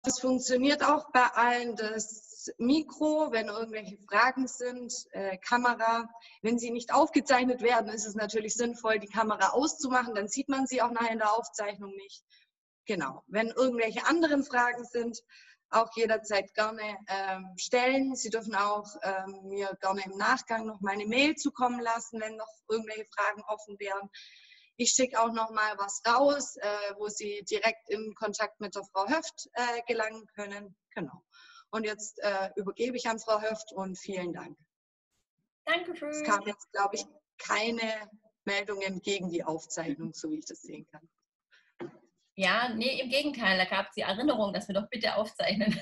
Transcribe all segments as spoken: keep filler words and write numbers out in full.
es funktioniert auch bei allen. Das Mikro, wenn irgendwelche Fragen sind, äh, Kamera. Wenn sie nicht aufgezeichnet werden, ist es natürlich sinnvoll, die Kamera auszumachen. Dann sieht man sie auch nachher in der Aufzeichnung nicht. Genau. Wenn irgendwelche anderen Fragen sind, auch jederzeit gerne ähm, stellen. Sie dürfen auch ähm, mir gerne im Nachgang noch meine Mail zukommen lassen, wenn noch irgendwelche Fragen offen wären. Ich schicke auch noch mal was raus, äh, wo Sie direkt in Kontakt mit der Frau Höft äh, gelangen können. Genau. Und jetzt äh, übergebe ich an Frau Höft und vielen Dank. Dankeschön. Es kam jetzt, glaube ich, keine Meldungen gegen die Aufzeichnung, so wie ich das sehen kann. Ja, nee, im Gegenteil, da gab es die Erinnerung, dass wir doch bitte aufzeichnen.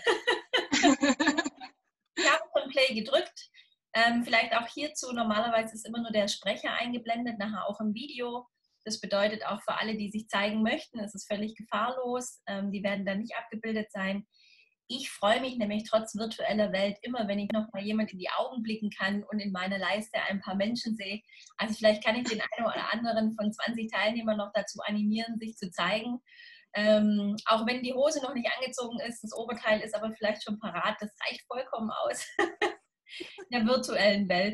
Ich habe schon Play gedrückt. Ähm, vielleicht auch hierzu, normalerweise ist immer nur der Sprecher eingeblendet, nachher auch im Video. Das bedeutet auch für alle, die sich zeigen möchten, ist es völlig gefahrlos. Ähm, die werden dann nicht abgebildet sein. Ich freue mich nämlich trotz virtueller Welt immer, wenn ich noch mal jemand in die Augen blicken kann und in meiner Leiste ein paar Menschen sehe. Also vielleicht kann ich den einen oder anderen von zwanzig Teilnehmern noch dazu animieren, sich zu zeigen. Ähm, auch wenn die Hose noch nicht angezogen ist, das Oberteil ist aber vielleicht schon parat, das reicht vollkommen aus in der virtuellen Welt.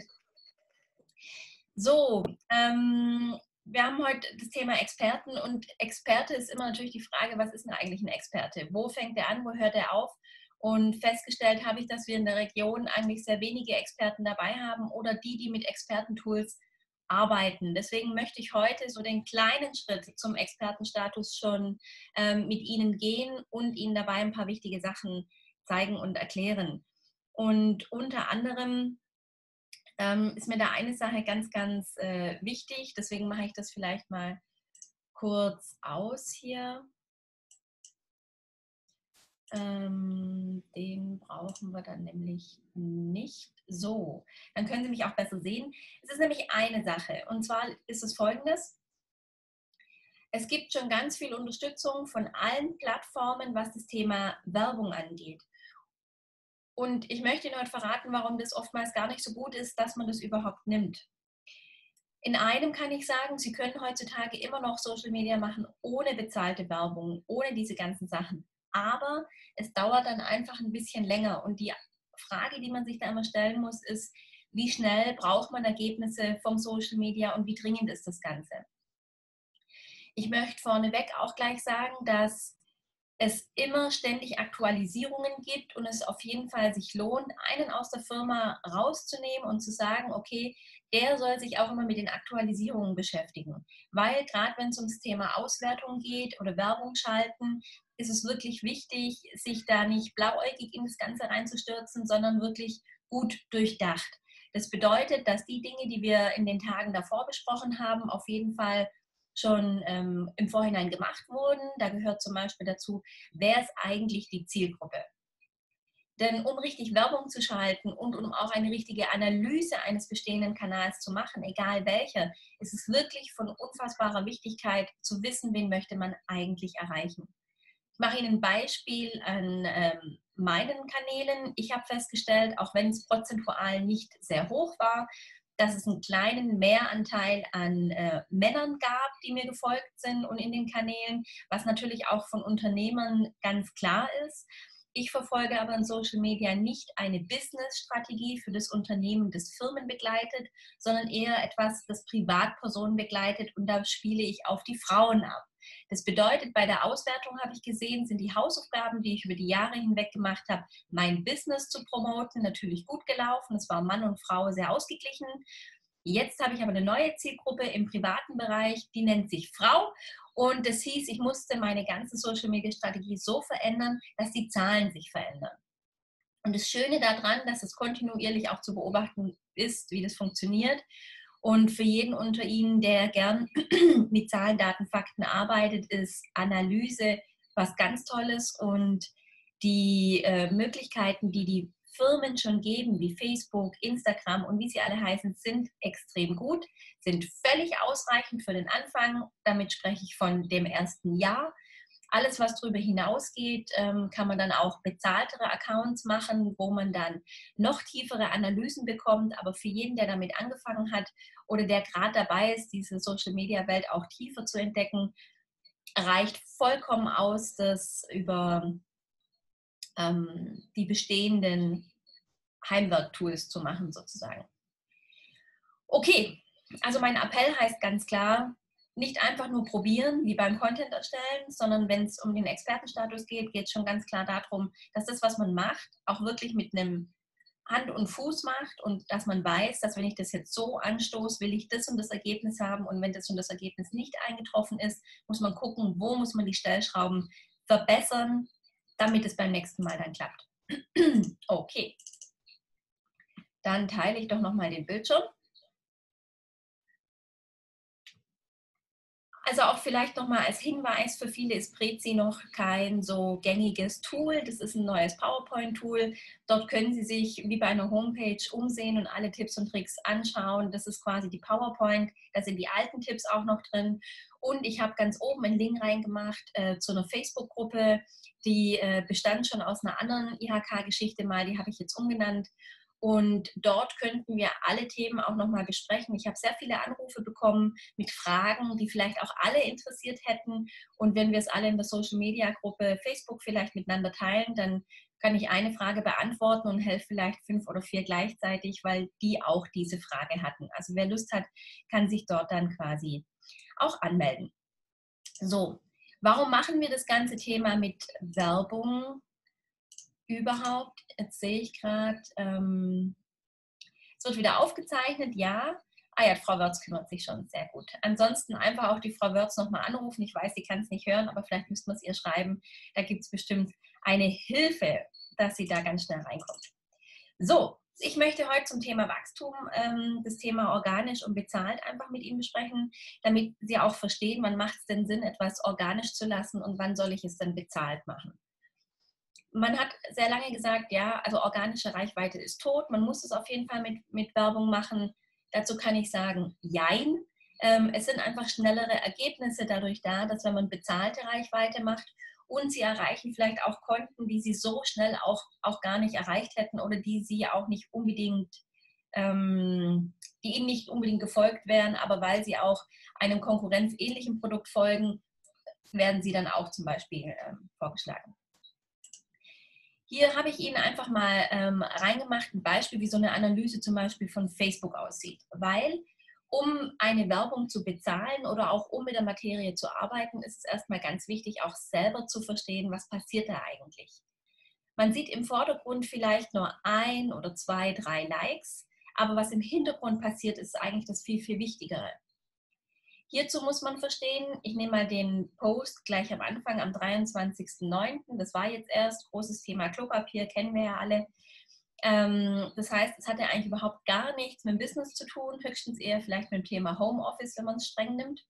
So, ähm, wir haben heute das Thema Experten und Experte ist immer natürlich die Frage, was ist denn eigentlich ein Experte? Wo fängt er an, wo hört er auf? Und festgestellt habe ich, dass wir in der Region eigentlich sehr wenige Experten dabei haben oder die, die mit Expertentools arbeiten. Deswegen möchte ich heute so den kleinen Schritt zum Expertenstatus schon ähm, mit Ihnen gehen und Ihnen dabei ein paar wichtige Sachen zeigen und erklären. Und unter anderem ähm, ist mir da eine Sache ganz, ganz äh, wichtig. Deswegen mache ich das vielleicht mal kurz aus hier. Ähm, den brauchen wir dann nämlich nicht. So, dann können Sie mich auch besser sehen. Es ist nämlich eine Sache und zwar ist es folgendes. Es gibt schon ganz viel Unterstützung von allen Plattformen, was das Thema Werbung angeht. Und ich möchte Ihnen heute verraten, warum das oftmals gar nicht so gut ist, dass man das überhaupt nimmt. In einem kann ich sagen, Sie können heutzutage immer noch Social Media machen ohne bezahlte Werbung, ohne diese ganzen Sachen. Aber es dauert dann einfach ein bisschen länger. Und die Frage, die man sich da immer stellen muss, ist, wie schnell braucht man Ergebnisse vom Social Media und wie dringend ist das Ganze? Ich möchte vorneweg auch gleich sagen, dass es immer ständig Aktualisierungen gibt und es auf jeden Fall sich lohnt, einen aus der Firma rauszunehmen und zu sagen, okay, der soll sich auch immer mit den Aktualisierungen beschäftigen. Weil gerade wenn es ums Thema Auswertung geht oder Werbung schalten, ist es wirklich wichtig, sich da nicht blauäugig in das Ganze reinzustürzen, sondern wirklich gut durchdacht. Das bedeutet, dass die Dinge, die wir in den Tagen davor besprochen haben, auf jeden Fall schon ähm, im Vorhinein gemacht wurden. Da gehört zum Beispiel dazu, wer ist eigentlich die Zielgruppe? Denn um richtig Werbung zu schalten und um auch eine richtige Analyse eines bestehenden Kanals zu machen, egal welcher, ist es wirklich von unfassbarer Wichtigkeit zu wissen, wen möchte man eigentlich erreichen. Ich mache Ihnen ein Beispiel an ähm, meinen Kanälen. Ich habe festgestellt, auch wenn es prozentual nicht sehr hoch war, dass es einen kleinen Mehranteil an äh, Männern gab, die mir gefolgt sind und in den Kanälen, was natürlich auch von Unternehmern ganz klar ist. Ich verfolge aber in Social Media nicht eine Business-Strategie für das Unternehmen, das Firmen begleitet, sondern eher etwas, das Privatpersonen begleitet und da spiele ich auf die Frauen ab. Das bedeutet, bei der Auswertung habe ich gesehen, sind die Hausaufgaben, die ich über die Jahre hinweg gemacht habe, mein Business zu promoten, natürlich gut gelaufen. Es war Mann und Frau sehr ausgeglichen. Jetzt habe ich aber eine neue Zielgruppe im privaten Bereich, die nennt sich Frau. Und das hieß, ich musste meine ganze Social-Media-Strategie so verändern, dass die Zahlen sich verändern. Und das Schöne daran, dass es kontinuierlich auch zu beobachten ist, wie das funktioniert. Und für jeden unter Ihnen, der gern mit Zahlen, Daten, Fakten arbeitet, ist Analyse was ganz Tolles. Und die äh, Möglichkeiten, die die Firmen schon geben, wie Facebook, Instagram und wie sie alle heißen, sind extrem gut, sind völlig ausreichend für den Anfang. Damit spreche ich von dem ersten Jahr. Alles, was darüber hinausgeht, ähm, kann man dann auch bezahltere Accounts machen, wo man dann noch tiefere Analysen bekommt. Aber für jeden, der damit angefangen hat oder der gerade dabei ist, diese Social-Media-Welt auch tiefer zu entdecken, reicht vollkommen aus, das über ähm, die bestehenden Heimwerk-Tools zu machen sozusagen. Okay, also mein Appell heißt ganz klar, nicht einfach nur probieren, wie beim Content erstellen, sondern wenn es um den Expertenstatus geht, geht es schon ganz klar darum, dass das, was man macht, auch wirklich mit einem Hand und Fuß macht und dass man weiß, dass wenn ich das jetzt so anstoße, will ich das und das Ergebnis haben und wenn das und das Ergebnis nicht eingetroffen ist, muss man gucken, wo muss man die Stellschrauben verbessern, damit es beim nächsten Mal dann klappt. Okay, dann teile ich doch nochmal den Bildschirm. Also auch vielleicht nochmal als Hinweis, für viele ist Prezi noch kein so gängiges Tool. Das ist ein neues PowerPoint-Tool. Dort können Sie sich wie bei einer Homepage umsehen und alle Tipps und Tricks anschauen. Das ist quasi die PowerPoint. Da sind die alten Tipps auch noch drin. Und ich habe ganz oben einen Link reingemacht äh, zu einer Facebook-Gruppe, die äh, bestand schon aus einer anderen I H K-Geschichte mal. Die habe ich jetzt umgenannt. Und dort könnten wir alle Themen auch nochmal besprechen. Ich habe sehr viele Anrufe bekommen mit Fragen, die vielleicht auch alle interessiert hätten. Und wenn wir es alle in der Social-Media-Gruppe Facebook vielleicht miteinander teilen, dann kann ich eine Frage beantworten und helfe vielleicht fünf oder vier gleichzeitig, weil die auch diese Frage hatten. Also wer Lust hat, kann sich dort dann quasi auch anmelden. So, warum machen wir das ganze Thema mit Werbung überhaupt? Jetzt sehe ich gerade, ähm, es wird wieder aufgezeichnet, ja. Ah ja, Frau Wörz kümmert sich schon, sehr gut. Ansonsten einfach auch die Frau Wörz nochmal anrufen. Ich weiß, sie kann es nicht hören, aber vielleicht müssten wir es ihr schreiben. Da gibt es bestimmt eine Hilfe, dass sie da ganz schnell reinkommt. So, ich möchte heute zum Thema Wachstum ähm, das Thema organisch und bezahlt einfach mit Ihnen besprechen, damit Sie auch verstehen, wann macht es denn Sinn, etwas organisch zu lassen und wann soll ich es dann bezahlt machen. Man hat sehr lange gesagt, ja, also organische Reichweite ist tot. Man muss es auf jeden Fall mit, mit Werbung machen. Dazu kann ich sagen, jein. Ähm, es sind einfach schnellere Ergebnisse dadurch da, dass wenn man bezahlte Reichweite macht und Sie erreichen vielleicht auch Konten, die Sie so schnell auch, auch gar nicht erreicht hätten oder die Sie auch nicht unbedingt, ähm, die Ihnen nicht unbedingt gefolgt wären, aber weil Sie auch einem konkurrenzähnlichen Produkt folgen, werden Sie dann auch zum Beispiel ähm, vorgeschlagen. Hier habe ich Ihnen einfach mal ähm, reingemacht, ein Beispiel, wie so eine Analyse zum Beispiel von Facebook aussieht. Weil, um eine Werbung zu bezahlen oder auch um mit der Materie zu arbeiten, ist es erstmal ganz wichtig, auch selber zu verstehen, was passiert da eigentlich. Man sieht im Vordergrund vielleicht nur ein oder zwei, drei Likes, aber was im Hintergrund passiert, ist eigentlich das viel, viel Wichtigere. Hierzu muss man verstehen, ich nehme mal den Post gleich am Anfang, am dreiundzwanzigsten neunten Das war jetzt erst, großes Thema Klopapier, kennen wir ja alle. Ähm, das heißt, es hatte eigentlich überhaupt gar nichts mit dem Business zu tun, höchstens eher vielleicht mit dem Thema Homeoffice, wenn man es streng nimmt.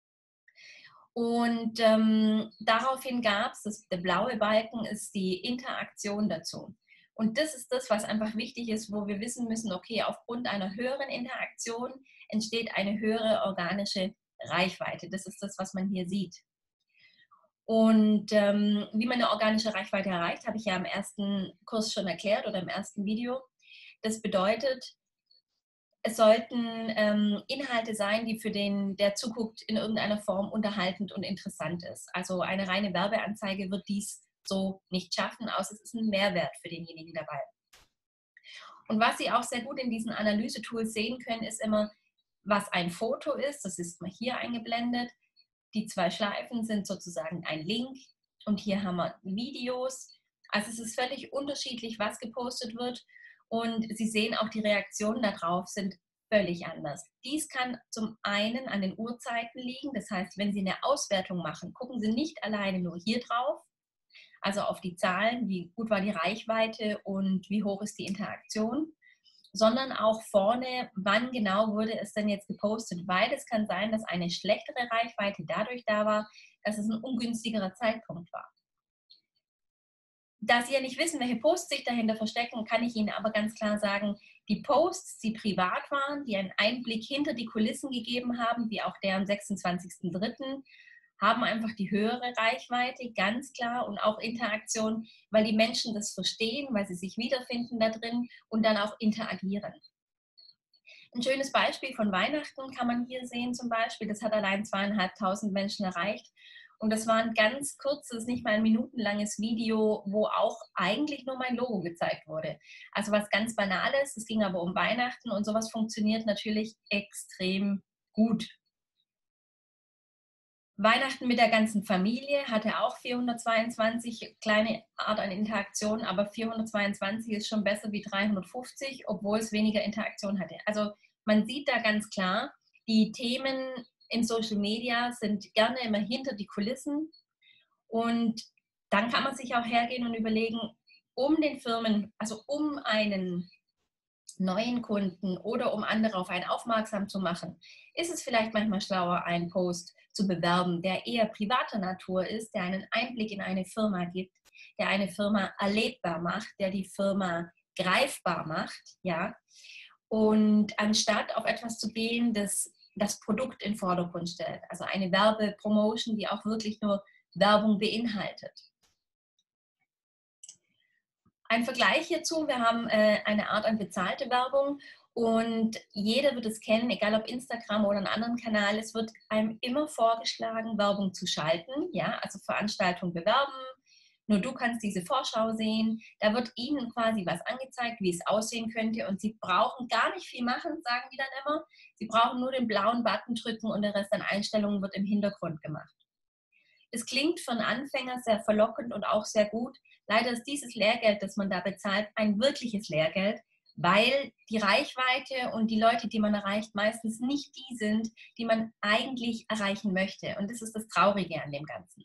Und ähm, daraufhin gab es, der blaue Balken ist die Interaktion dazu. Und das ist das, was einfach wichtig ist, wo wir wissen müssen, okay, aufgrund einer höheren Interaktion entsteht eine höhere organische Reichweite. Das ist das, was man hier sieht. Und ähm, wie man eine organische Reichweite erreicht, habe ich ja im ersten Kurs schon erklärt oder im ersten Video. Das bedeutet, es sollten ähm, Inhalte sein, die für den, der zuguckt, in irgendeiner Form unterhaltend und interessant ist. Also eine reine Werbeanzeige wird dies so nicht schaffen, außer es ist ein Mehrwert für denjenigen dabei. Und was Sie auch sehr gut in diesen Analyse-Tools sehen können, ist immer, was ein Foto ist. Das ist mal hier eingeblendet. Die zwei Schleifen sind sozusagen ein Link. Und hier haben wir Videos. Also es ist völlig unterschiedlich, was gepostet wird. Und Sie sehen auch, die Reaktionen darauf sind völlig anders. Dies kann zum einen an den Uhrzeiten liegen. Das heißt, wenn Sie eine Auswertung machen, gucken Sie nicht alleine nur hier drauf, also auf die Zahlen, wie gut war die Reichweite und wie hoch ist die Interaktion, sondern auch vorne, wann genau wurde es denn jetzt gepostet, weil es kann sein, dass eine schlechtere Reichweite dadurch da war, dass es ein ungünstigerer Zeitpunkt war. Da Sie ja nicht wissen, welche Posts sich dahinter verstecken, kann ich Ihnen aber ganz klar sagen, die Posts, die privat waren, die einen Einblick hinter die Kulissen gegeben haben, wie auch der am sechsundzwanzigsten dritten, haben einfach die höhere Reichweite, ganz klar, und auch Interaktion, weil die Menschen das verstehen, weil sie sich wiederfinden da drin und dann auch interagieren. Ein schönes Beispiel von Weihnachten kann man hier sehen zum Beispiel, das hat allein zweieinhalbtausend Menschen erreicht. Und das war ein ganz kurzes, nicht mal ein minutenlanges Video, wo auch eigentlich nur mein Logo gezeigt wurde. Also was ganz Banales, es ging aber um Weihnachten und sowas funktioniert natürlich extrem gut. Weihnachten mit der ganzen Familie hatte auch vierhundertzweiundzwanzig, kleine Art an Interaktion, aber vierhundertzweiundzwanzig ist schon besser wie dreihundertfünfzig, obwohl es weniger Interaktion hatte. Also man sieht da ganz klar, die Themen in Social Media sind gerne immer hinter die Kulissen und dann kann man sich auch hergehen und überlegen, um den Firmen, also um einen neuen Kunden oder um andere auf einen aufmerksam zu machen, ist es vielleicht manchmal schlauer, einen Post zu bewerben, der eher privater Natur ist, der einen Einblick in eine Firma gibt, der eine Firma erlebbar macht, der die Firma greifbar macht, ja. Und anstatt auf etwas zu gehen, das das Produkt in den Vordergrund stellt, also eine Werbepromotion, die auch wirklich nur Werbung beinhaltet. Ein Vergleich hierzu, wir haben äh, eine Art an bezahlte Werbung und jeder wird es kennen, egal ob Instagram oder einen anderen Kanal, es wird einem immer vorgeschlagen, Werbung zu schalten, ja, also Veranstaltungen bewerben, nur du kannst diese Vorschau sehen, da wird ihnen quasi was angezeigt, wie es aussehen könnte und sie brauchen gar nicht viel machen, sagen die dann immer, sie brauchen nur den blauen Button drücken und der Rest an Einstellungen wird im Hintergrund gemacht. Es klingt für einen Anfänger sehr verlockend und auch sehr gut. Leider ist dieses Lehrgeld, das man da bezahlt, ein wirkliches Lehrgeld, weil die Reichweite und die Leute, die man erreicht, meistens nicht die sind, die man eigentlich erreichen möchte. Und das ist das Traurige an dem Ganzen.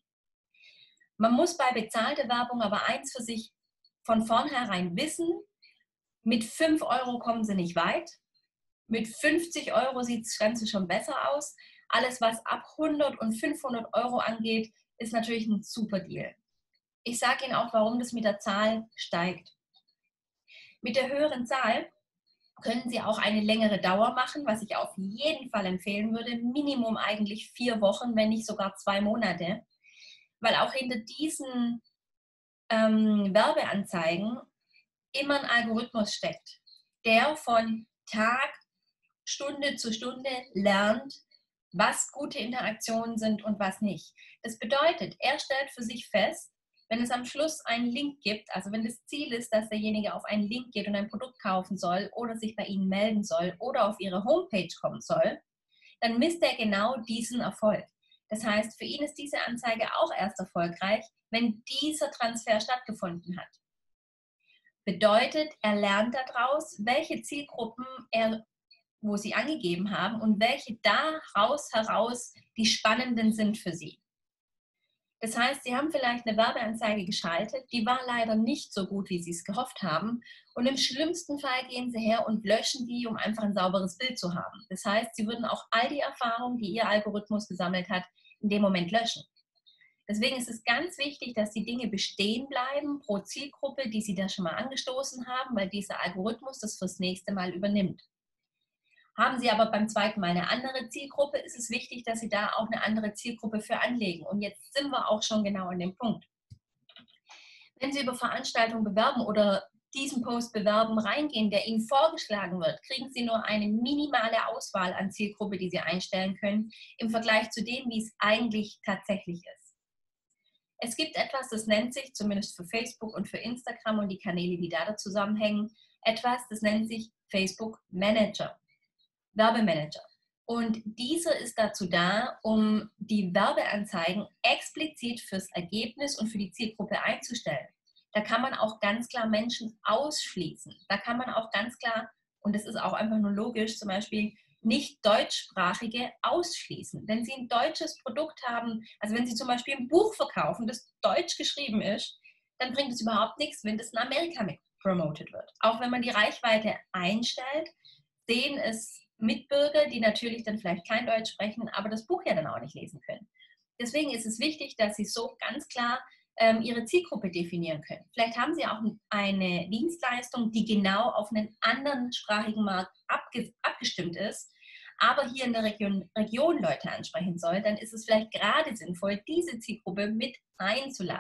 Man muss bei bezahlter Werbung aber eins für sich von vornherein wissen, mit fünf Euro kommen sie nicht weit. Mit fünfzig Euro sieht das Ganze schon besser aus. Alles, was ab hundert und fünfhundert Euro angeht, ist natürlich ein super Deal. Ich sage Ihnen auch, warum das mit der Zahl steigt. Mit der höheren Zahl können Sie auch eine längere Dauer machen, was ich auf jeden Fall empfehlen würde. Minimum eigentlich vier Wochen, wenn nicht sogar zwei Monate. Weil auch hinter diesen ähm, Werbeanzeigen immer ein Algorithmus steckt, der von Tag, Stunde zu Stunde lernt, was gute Interaktionen sind und was nicht. Das bedeutet, er stellt für sich fest, wenn es am Schluss einen Link gibt, also wenn das Ziel ist, dass derjenige auf einen Link geht und ein Produkt kaufen soll oder sich bei Ihnen melden soll oder auf Ihre Homepage kommen soll, dann misst er genau diesen Erfolg. Das heißt, für ihn ist diese Anzeige auch erst erfolgreich, wenn dieser Transfer stattgefunden hat. Bedeutet, er lernt daraus, welche Zielgruppen er wo Sie angegeben haben und welche daraus heraus die spannenden sind für Sie. Das heißt, Sie haben vielleicht eine Werbeanzeige geschaltet, die war leider nicht so gut, wie Sie es gehofft haben und im schlimmsten Fall gehen Sie her und löschen die, um einfach ein sauberes Bild zu haben. Das heißt, Sie würden auch all die Erfahrungen, die Ihr Algorithmus gesammelt hat, in dem Moment löschen. Deswegen ist es ganz wichtig, dass die Dinge bestehen bleiben pro Zielgruppe, die Sie da schon mal angestoßen haben, weil dieser Algorithmus das fürs nächste Mal übernimmt. Haben Sie aber beim zweiten Mal eine andere Zielgruppe, ist es wichtig, dass Sie da auch eine andere Zielgruppe für anlegen. Und jetzt sind wir auch schon genau an dem Punkt. Wenn Sie über Veranstaltungen bewerben oder diesen Post bewerben, reingehen, der Ihnen vorgeschlagen wird, kriegen Sie nur eine minimale Auswahl an Zielgruppe, die Sie einstellen können, im Vergleich zu dem, wie es eigentlich tatsächlich ist. Es gibt etwas, das nennt sich, zumindest für Facebook und für Instagram und die Kanäle, die da zusammenhängen, etwas, das nennt sich Facebook Manager. Werbemanager. Und dieser ist dazu da, um die Werbeanzeigen explizit fürs Ergebnis und für die Zielgruppe einzustellen. Da kann man auch ganz klar Menschen ausschließen. Da kann man auch ganz klar, und das ist auch einfach nur logisch, zum Beispiel nicht deutschsprachige ausschließen. Wenn Sie ein deutsches Produkt haben, also wenn Sie zum Beispiel ein Buch verkaufen, das deutsch geschrieben ist, dann bringt es überhaupt nichts, wenn das in Amerika mit promoted wird. Auch wenn man die Reichweite einstellt, sehen es Mitbürger, die natürlich dann vielleicht kein Deutsch sprechen, aber das Buch ja dann auch nicht lesen können. Deswegen ist es wichtig, dass Sie so ganz klar ähm, Ihre Zielgruppe definieren können. Vielleicht haben Sie auch eine Dienstleistung, die genau auf einen anderen sprachigen Markt abge abgestimmt ist, aber hier in der Region, Region Leute ansprechen soll, dann ist es vielleicht gerade sinnvoll, diese Zielgruppe mit einzuladen.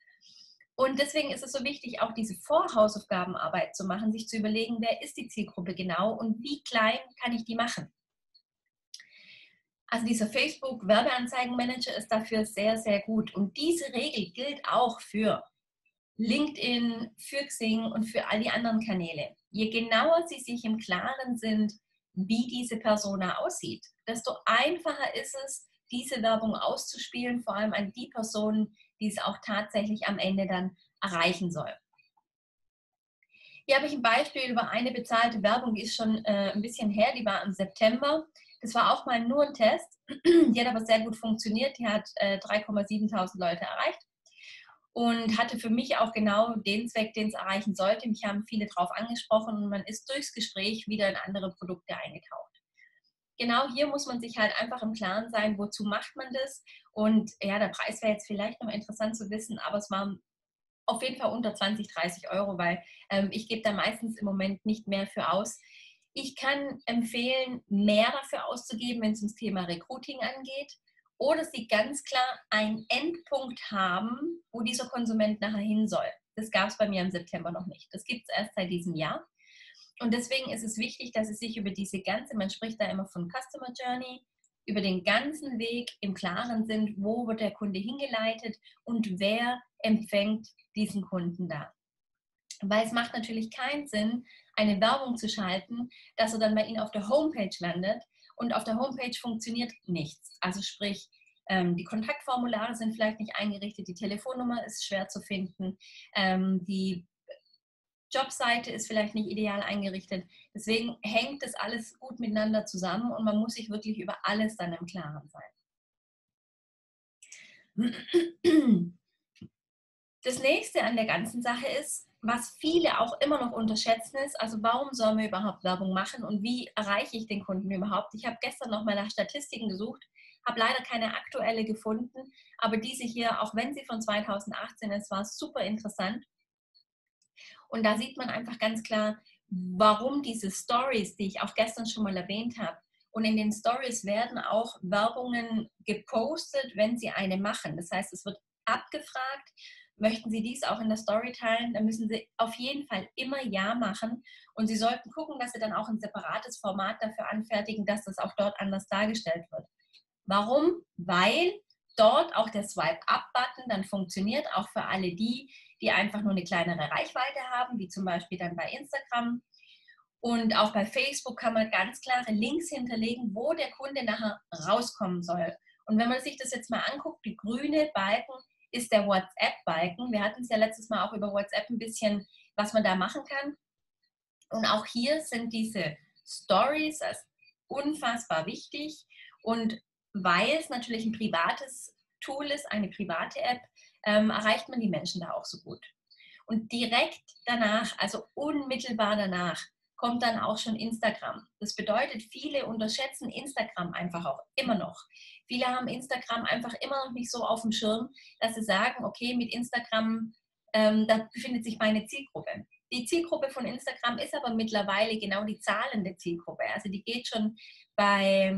Und deswegen ist es so wichtig, auch diese Vorhausaufgabenarbeit zu machen, sich zu überlegen, wer ist die Zielgruppe genau und wie klein kann ich die machen. Also dieser Facebook-Werbeanzeigenmanager ist dafür sehr, sehr gut. Und diese Regel gilt auch für LinkedIn, für Xing und für all die anderen Kanäle. Je genauer Sie sich im Klaren sind, wie diese Persona aussieht, desto einfacher ist es, diese Werbung auszuspielen, vor allem an die Personen, die es auch tatsächlich am Ende dann erreichen soll. Hier habe ich ein Beispiel über eine bezahlte Werbung, die ist schon äh, ein bisschen her, die war im September. Das war auch mal nur ein Test, die hat aber sehr gut funktioniert, die hat äh, drei Komma siebentausend Leute erreicht und hatte für mich auch genau den Zweck, den es erreichen sollte. Mich haben viele drauf angesprochen und man ist durchs Gespräch wieder in andere Produkte eingetaucht. Genau hier muss man sich halt einfach im Klaren sein, wozu macht man das. Und ja, der Preis wäre jetzt vielleicht noch interessant zu wissen, aber es war auf jeden Fall unter zwanzig, dreißig Euro, weil ähm, ich gebe da meistens im Moment nicht mehr für aus. Ich kann empfehlen, mehr dafür auszugeben, wenn es ums Thema Recruiting angeht. Oder Sie ganz klar einen Endpunkt haben, wo dieser Konsument nachher hin soll. Das gab es bei mir im September noch nicht. Das gibt es erst seit diesem Jahr. Und deswegen ist es wichtig, dass Sie sich über diese ganze, man spricht da immer von Customer Journey, über den ganzen Weg im Klaren sind, wo wird der Kunde hingeleitet und wer empfängt diesen Kunden da. Weil es macht natürlich keinen Sinn, eine Werbung zu schalten, dass er dann bei Ihnen auf der Homepage landet und auf der Homepage funktioniert nichts. Also sprich, die Kontaktformulare sind vielleicht nicht eingerichtet, die Telefonnummer ist schwer zu finden, die Jobseite ist vielleicht nicht ideal eingerichtet. Deswegen hängt das alles gut miteinander zusammen und man muss sich wirklich über alles dann im Klaren sein. Das nächste an der ganzen Sache ist, was viele auch immer noch unterschätzen ist, also warum sollen wir überhaupt Werbung machen und wie erreiche ich den Kunden überhaupt? Ich habe gestern noch mal nach Statistiken gesucht, habe leider keine aktuelle gefunden, aber diese hier, auch wenn sie von zweitausendachtzehn ist, war super interessant. Und da sieht man einfach ganz klar, warum diese Stories, die ich auch gestern schon mal erwähnt habe, und in den Stories werden auch Werbungen gepostet, wenn Sie eine machen. Das heißt, es wird abgefragt, möchten Sie dies auch in der Story teilen, dann müssen Sie auf jeden Fall immer Ja machen. Und Sie sollten gucken, dass Sie dann auch ein separates Format dafür anfertigen, dass das auch dort anders dargestellt wird. Warum? Weil dort auch der Swipe-Up-Button dann funktioniert, auch für alle die, die einfach nur eine kleinere Reichweite haben, wie zum Beispiel dann bei Instagram. Und auch bei Facebook kann man ganz klare Links hinterlegen, wo der Kunde nachher rauskommen soll. Und wenn man sich das jetzt mal anguckt, die grüne Balken ist der WhatsApp-Balken. Wir hatten es ja letztes Mal auch über WhatsApp ein bisschen, was man da machen kann. Und auch hier sind diese Stories also unfassbar wichtig. Und weil es natürlich ein privates Tool ist, eine private App, ähm, erreicht man die Menschen da auch so gut. Und direkt danach, also unmittelbar danach, kommt dann auch schon Instagram. Das bedeutet, viele unterschätzen Instagram einfach auch immer noch. Viele haben Instagram einfach immer noch nicht so auf dem Schirm, dass sie sagen, okay, mit Instagram, ähm, da befindet sich meine Zielgruppe. Die Zielgruppe von Instagram ist aber mittlerweile genau die zahlende Zielgruppe. Also die geht schon bei,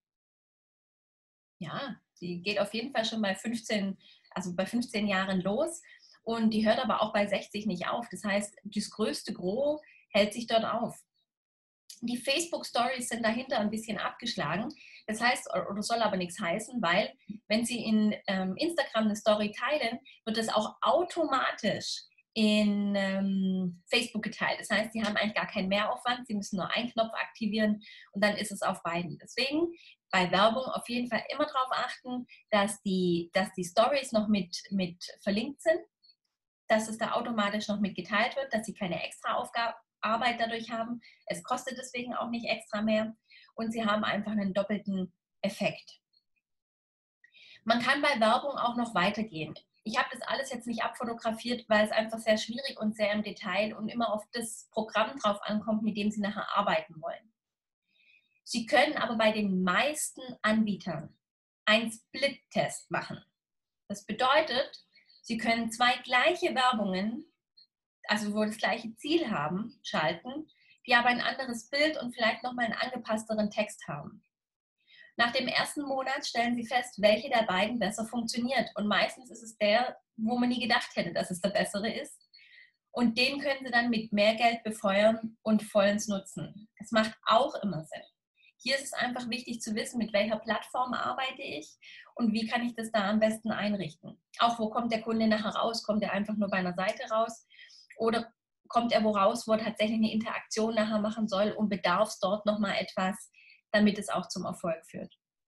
ja, die geht auf jeden Fall schon bei fünfzehn, also bei fünfzehn Jahren los und die hört aber auch bei sechzig nicht auf. Das heißt, das größte Gros hält sich dort auf. Die Facebook-Stories sind dahinter ein bisschen abgeschlagen. Das heißt, oder soll aber nichts heißen, weil wenn Sie in ähm, Instagram eine Story teilen, wird das auch automatisch in ähm, Facebook geteilt. Das heißt, Sie haben eigentlich gar keinen Mehraufwand, Sie müssen nur einen Knopf aktivieren und dann ist es auf beiden. Deswegen bei Werbung auf jeden Fall immer darauf achten, dass die, dass die Stories noch mit, mit verlinkt sind, dass es da automatisch noch mit geteilt wird, dass Sie keine extra Aufgabe Arbeit dadurch haben. Es kostet deswegen auch nicht extra mehr und Sie haben einfach einen doppelten Effekt. Man kann bei Werbung auch noch weitergehen. Ich habe das alles jetzt nicht abfotografiert, weil es einfach sehr schwierig und sehr im Detail und immer auf das Programm drauf ankommt, mit dem Sie nachher arbeiten wollen. Sie können aber bei den meisten Anbietern einen Split-Test machen. Das bedeutet, Sie können zwei gleiche Werbungen, also wo das gleiche Ziel haben, schalten, die aber ein anderes Bild und vielleicht nochmal einen angepassteren Text haben. Nach dem ersten Monat stellen Sie fest, welche der beiden besser funktioniert. Und meistens ist es der, wo man nie gedacht hätte, dass es der bessere ist. Und den können Sie dann mit mehr Geld befeuern und vollends nutzen. Das macht auch immer Sinn. Hier ist es einfach wichtig zu wissen, mit welcher Plattform arbeite ich und wie kann ich das da am besten einrichten. Auch wo kommt der Kunde nachher raus? Kommt er einfach nur bei einer Seite raus oder kommt er wo raus, wo er tatsächlich eine Interaktion nachher machen soll und bedarf es dort nochmal etwas, damit es auch zum Erfolg führt.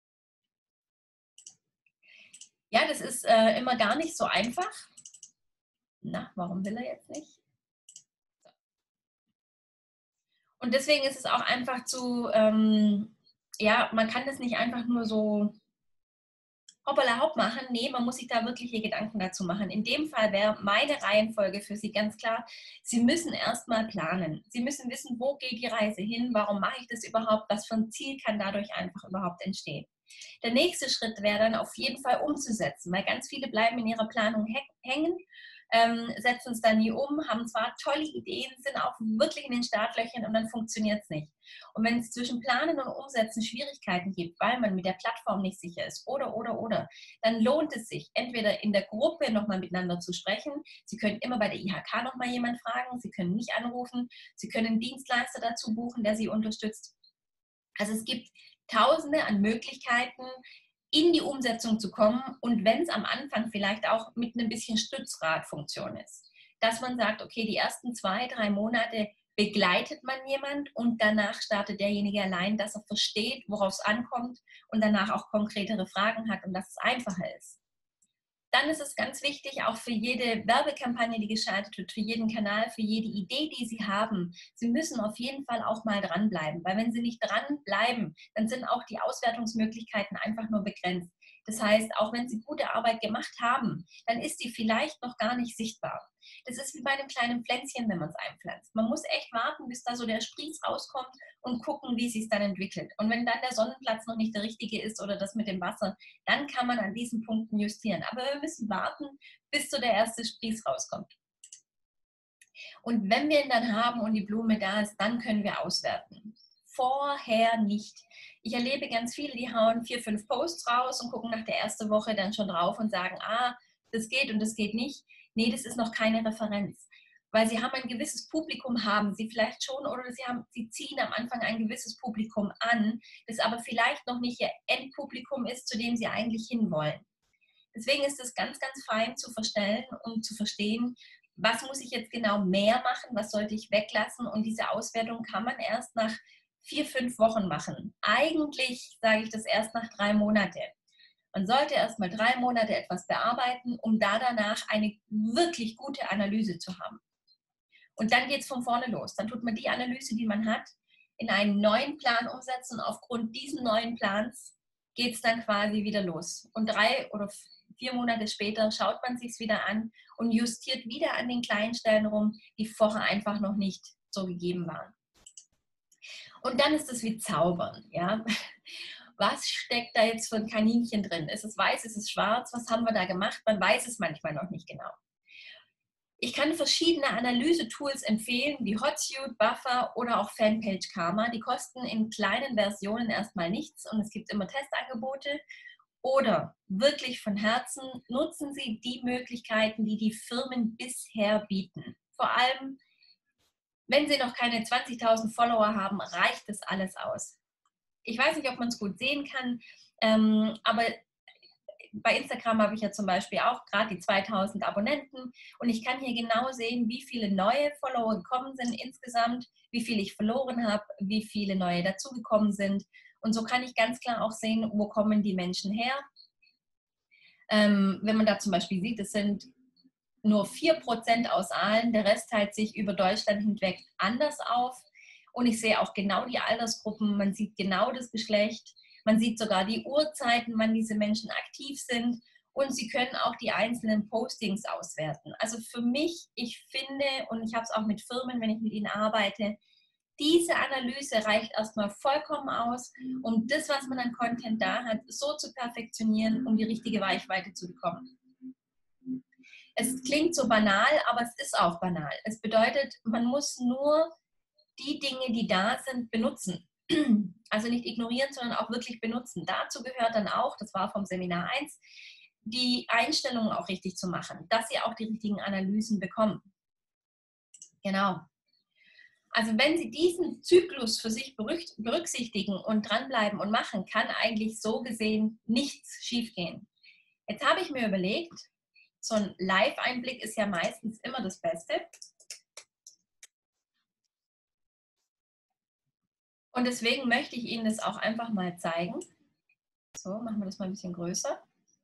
Ja, das ist äh, immer gar nicht so einfach. Na, warum will er jetzt nicht? So. Und deswegen ist es auch einfach zu, ähm, ja, man kann das nicht einfach nur so hoppala hopp machen. Nee, man muss sich da wirkliche Gedanken dazu machen. In dem Fall wäre meine Reihenfolge für Sie ganz klar, Sie müssen erstmal planen. Sie müssen wissen, wo geht die Reise hin, warum mache ich das überhaupt, was für ein Ziel kann dadurch einfach überhaupt entstehen. Der nächste Schritt wäre dann auf jeden Fall umzusetzen, weil ganz viele bleiben in ihrer Planung hängen, ähm, setzen es dann nie um, haben zwar tolle Ideen, sind auch wirklich in den Startlöchern und dann funktioniert es nicht. Und wenn es zwischen Planen und Umsetzen Schwierigkeiten gibt, weil man mit der Plattform nicht sicher ist oder, oder, oder, dann lohnt es sich, entweder in der Gruppe nochmal miteinander zu sprechen. Sie können immer bei der I H K nochmal jemanden fragen, Sie können mich anrufen, Sie können einen Dienstleister dazu buchen, der Sie unterstützt. Also es gibt Tausende an Möglichkeiten, in die Umsetzung zu kommen und wenn es am Anfang vielleicht auch mit ein bisschen Stützradfunktion ist, dass man sagt, okay, die ersten zwei, drei Monate begleitet man jemand und danach startet derjenige allein, dass er versteht, worauf es ankommt und danach auch konkretere Fragen hat und dass es einfacher ist. Dann ist es ganz wichtig, auch für jede Werbekampagne, die geschaltet wird, für jeden Kanal, für jede Idee, die Sie haben. Sie müssen auf jeden Fall auch mal dranbleiben, weil wenn Sie nicht dranbleiben, dann sind auch die Auswertungsmöglichkeiten einfach nur begrenzt. Das heißt, auch wenn Sie gute Arbeit gemacht haben, dann ist die vielleicht noch gar nicht sichtbar. Das ist wie bei einem kleinen Pflänzchen, wenn man es einpflanzt. Man muss echt warten, bis da so der Sprieß rauskommt und gucken, wie es sich dann entwickelt. Und wenn dann der Sonnenplatz noch nicht der richtige ist oder das mit dem Wasser, dann kann man an diesen Punkten justieren. Aber wir müssen warten, bis so der erste Sprieß rauskommt. Und wenn wir ihn dann haben und die Blume da ist, dann können wir auswerten. Vorher nicht. Ich erlebe ganz viele, die hauen vier, fünf Posts raus und gucken nach der ersten Woche dann schon drauf und sagen, ah, das geht und das geht nicht. Nee, das ist noch keine Referenz. Weil sie haben ein gewisses Publikum, haben sie vielleicht schon, oder sie, haben, sie ziehen am Anfang ein gewisses Publikum an, das aber vielleicht noch nicht ihr Endpublikum ist, zu dem sie eigentlich hinwollen. Deswegen ist es ganz, ganz fein zu verstellen und zu verstehen, was muss ich jetzt genau mehr machen, was sollte ich weglassen, und diese Auswertung kann man erst nach vier, fünf Wochen machen. Eigentlich sage ich das erst nach drei Monaten. Man sollte erst mal drei Monate etwas bearbeiten, um da danach eine wirklich gute Analyse zu haben. Und dann geht es von vorne los. Dann tut man die Analyse, die man hat, in einen neuen Plan umsetzen. Und aufgrund diesen neuen Plans geht es dann quasi wieder los. Und drei oder vier Monate später schaut man sich es wieder an und justiert wieder an den kleinen Stellen rum, die vorher einfach noch nicht so gegeben waren. Und dann ist es wie Zaubern. Ja? Was steckt da jetzt für ein Kaninchen drin? Ist es weiß, ist es schwarz? Was haben wir da gemacht? Man weiß es manchmal noch nicht genau. Ich kann verschiedene Analyse-Tools empfehlen, wie Hotsuite, Buffer oder auch Fanpage Karma. Die kosten in kleinen Versionen erstmal nichts und es gibt immer Testangebote. Oder wirklich von Herzen nutzen Sie die Möglichkeiten, die die Firmen bisher bieten. Vor allem, wenn Sie noch keine zwanzigtausend Follower haben, reicht das alles aus. Ich weiß nicht, ob man es gut sehen kann, ähm, aber bei Instagram habe ich ja zum Beispiel auch gerade die zweitausend Abonnenten und ich kann hier genau sehen, wie viele neue Follower gekommen sind insgesamt, wie viele ich verloren habe, wie viele neue dazugekommen sind. Und so kann ich ganz klar auch sehen, wo kommen die Menschen her. Ähm, wenn man da zum Beispiel sieht, es sind nur vier Prozent aus Aalen, der Rest teilt sich über Deutschland hinweg anders auf. Und ich sehe auch genau die Altersgruppen, man sieht genau das Geschlecht, man sieht sogar die Uhrzeiten, wann diese Menschen aktiv sind, und Sie können auch die einzelnen Postings auswerten. Also für mich, ich finde, und ich habe es auch mit Firmen, wenn ich mit ihnen arbeite, diese Analyse reicht erstmal vollkommen aus, um das, was man an Content da hat, so zu perfektionieren, um die richtige Reichweite zu bekommen. Es klingt so banal, aber es ist auch banal. Es bedeutet, man muss nur die Dinge, die da sind, benutzen. Also nicht ignorieren, sondern auch wirklich benutzen. Dazu gehört dann auch, das war vom Seminar eins, die Einstellungen auch richtig zu machen, dass Sie auch die richtigen Analysen bekommen. Genau. Also wenn Sie diesen Zyklus für sich berücksichtigen und dranbleiben und machen, kann eigentlich so gesehen nichts schiefgehen. Jetzt habe ich mir überlegt, so ein Live-Einblick ist ja meistens immer das Beste. Und deswegen möchte ich Ihnen das auch einfach mal zeigen. So, machen wir das mal ein bisschen größer.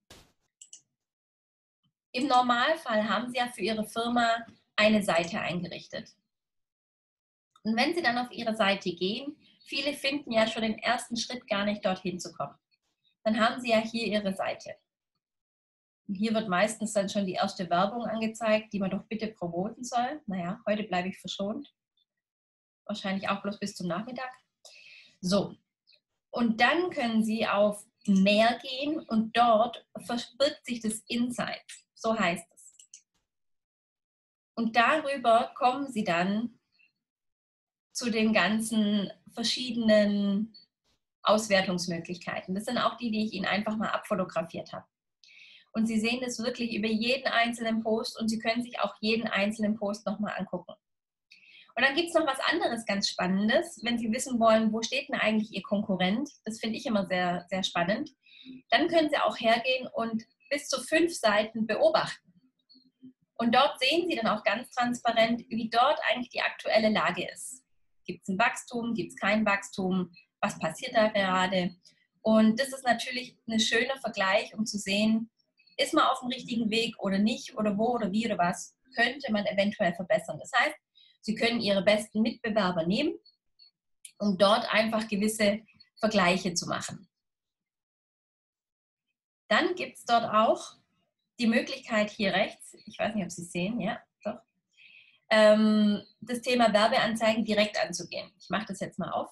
Im Normalfall haben Sie ja für Ihre Firma eine Seite eingerichtet. Und wenn Sie dann auf Ihre Seite gehen, viele finden ja schon den ersten Schritt gar nicht dorthin zu kommen. Dann haben Sie ja hier Ihre Seite. Und hier wird meistens dann schon die erste Werbung angezeigt, die man doch bitte promoten soll. Naja, heute bleibe ich verschont. Wahrscheinlich auch bloß bis zum Nachmittag. So, und dann können Sie auf Mehr gehen und dort verbirgt sich das Insight. So heißt es. Und darüber kommen Sie dann zu den ganzen verschiedenen Auswertungsmöglichkeiten. Das sind auch die, die ich Ihnen einfach mal abfotografiert habe. Und Sie sehen das wirklich über jeden einzelnen Post und Sie können sich auch jeden einzelnen Post nochmal angucken. Und dann gibt es noch was anderes ganz Spannendes, wenn Sie wissen wollen, wo steht denn eigentlich Ihr Konkurrent, das finde ich immer sehr, sehr spannend, dann können Sie auch hergehen und bis zu fünf Seiten beobachten. Und dort sehen Sie dann auch ganz transparent, wie dort eigentlich die aktuelle Lage ist. Gibt es ein Wachstum, gibt es kein Wachstum, was passiert da gerade? Und das ist natürlich ein schöner Vergleich, um zu sehen, ist man auf dem richtigen Weg oder nicht oder wo oder wie oder was könnte man eventuell verbessern. Das heißt, Sie können Ihre besten Mitbewerber nehmen, um dort einfach gewisse Vergleiche zu machen. Dann gibt es dort auch die Möglichkeit hier rechts, ich weiß nicht, ob Sie es sehen, ja, doch, ähm, das Thema Werbeanzeigen direkt anzugehen. Ich mache das jetzt mal auf.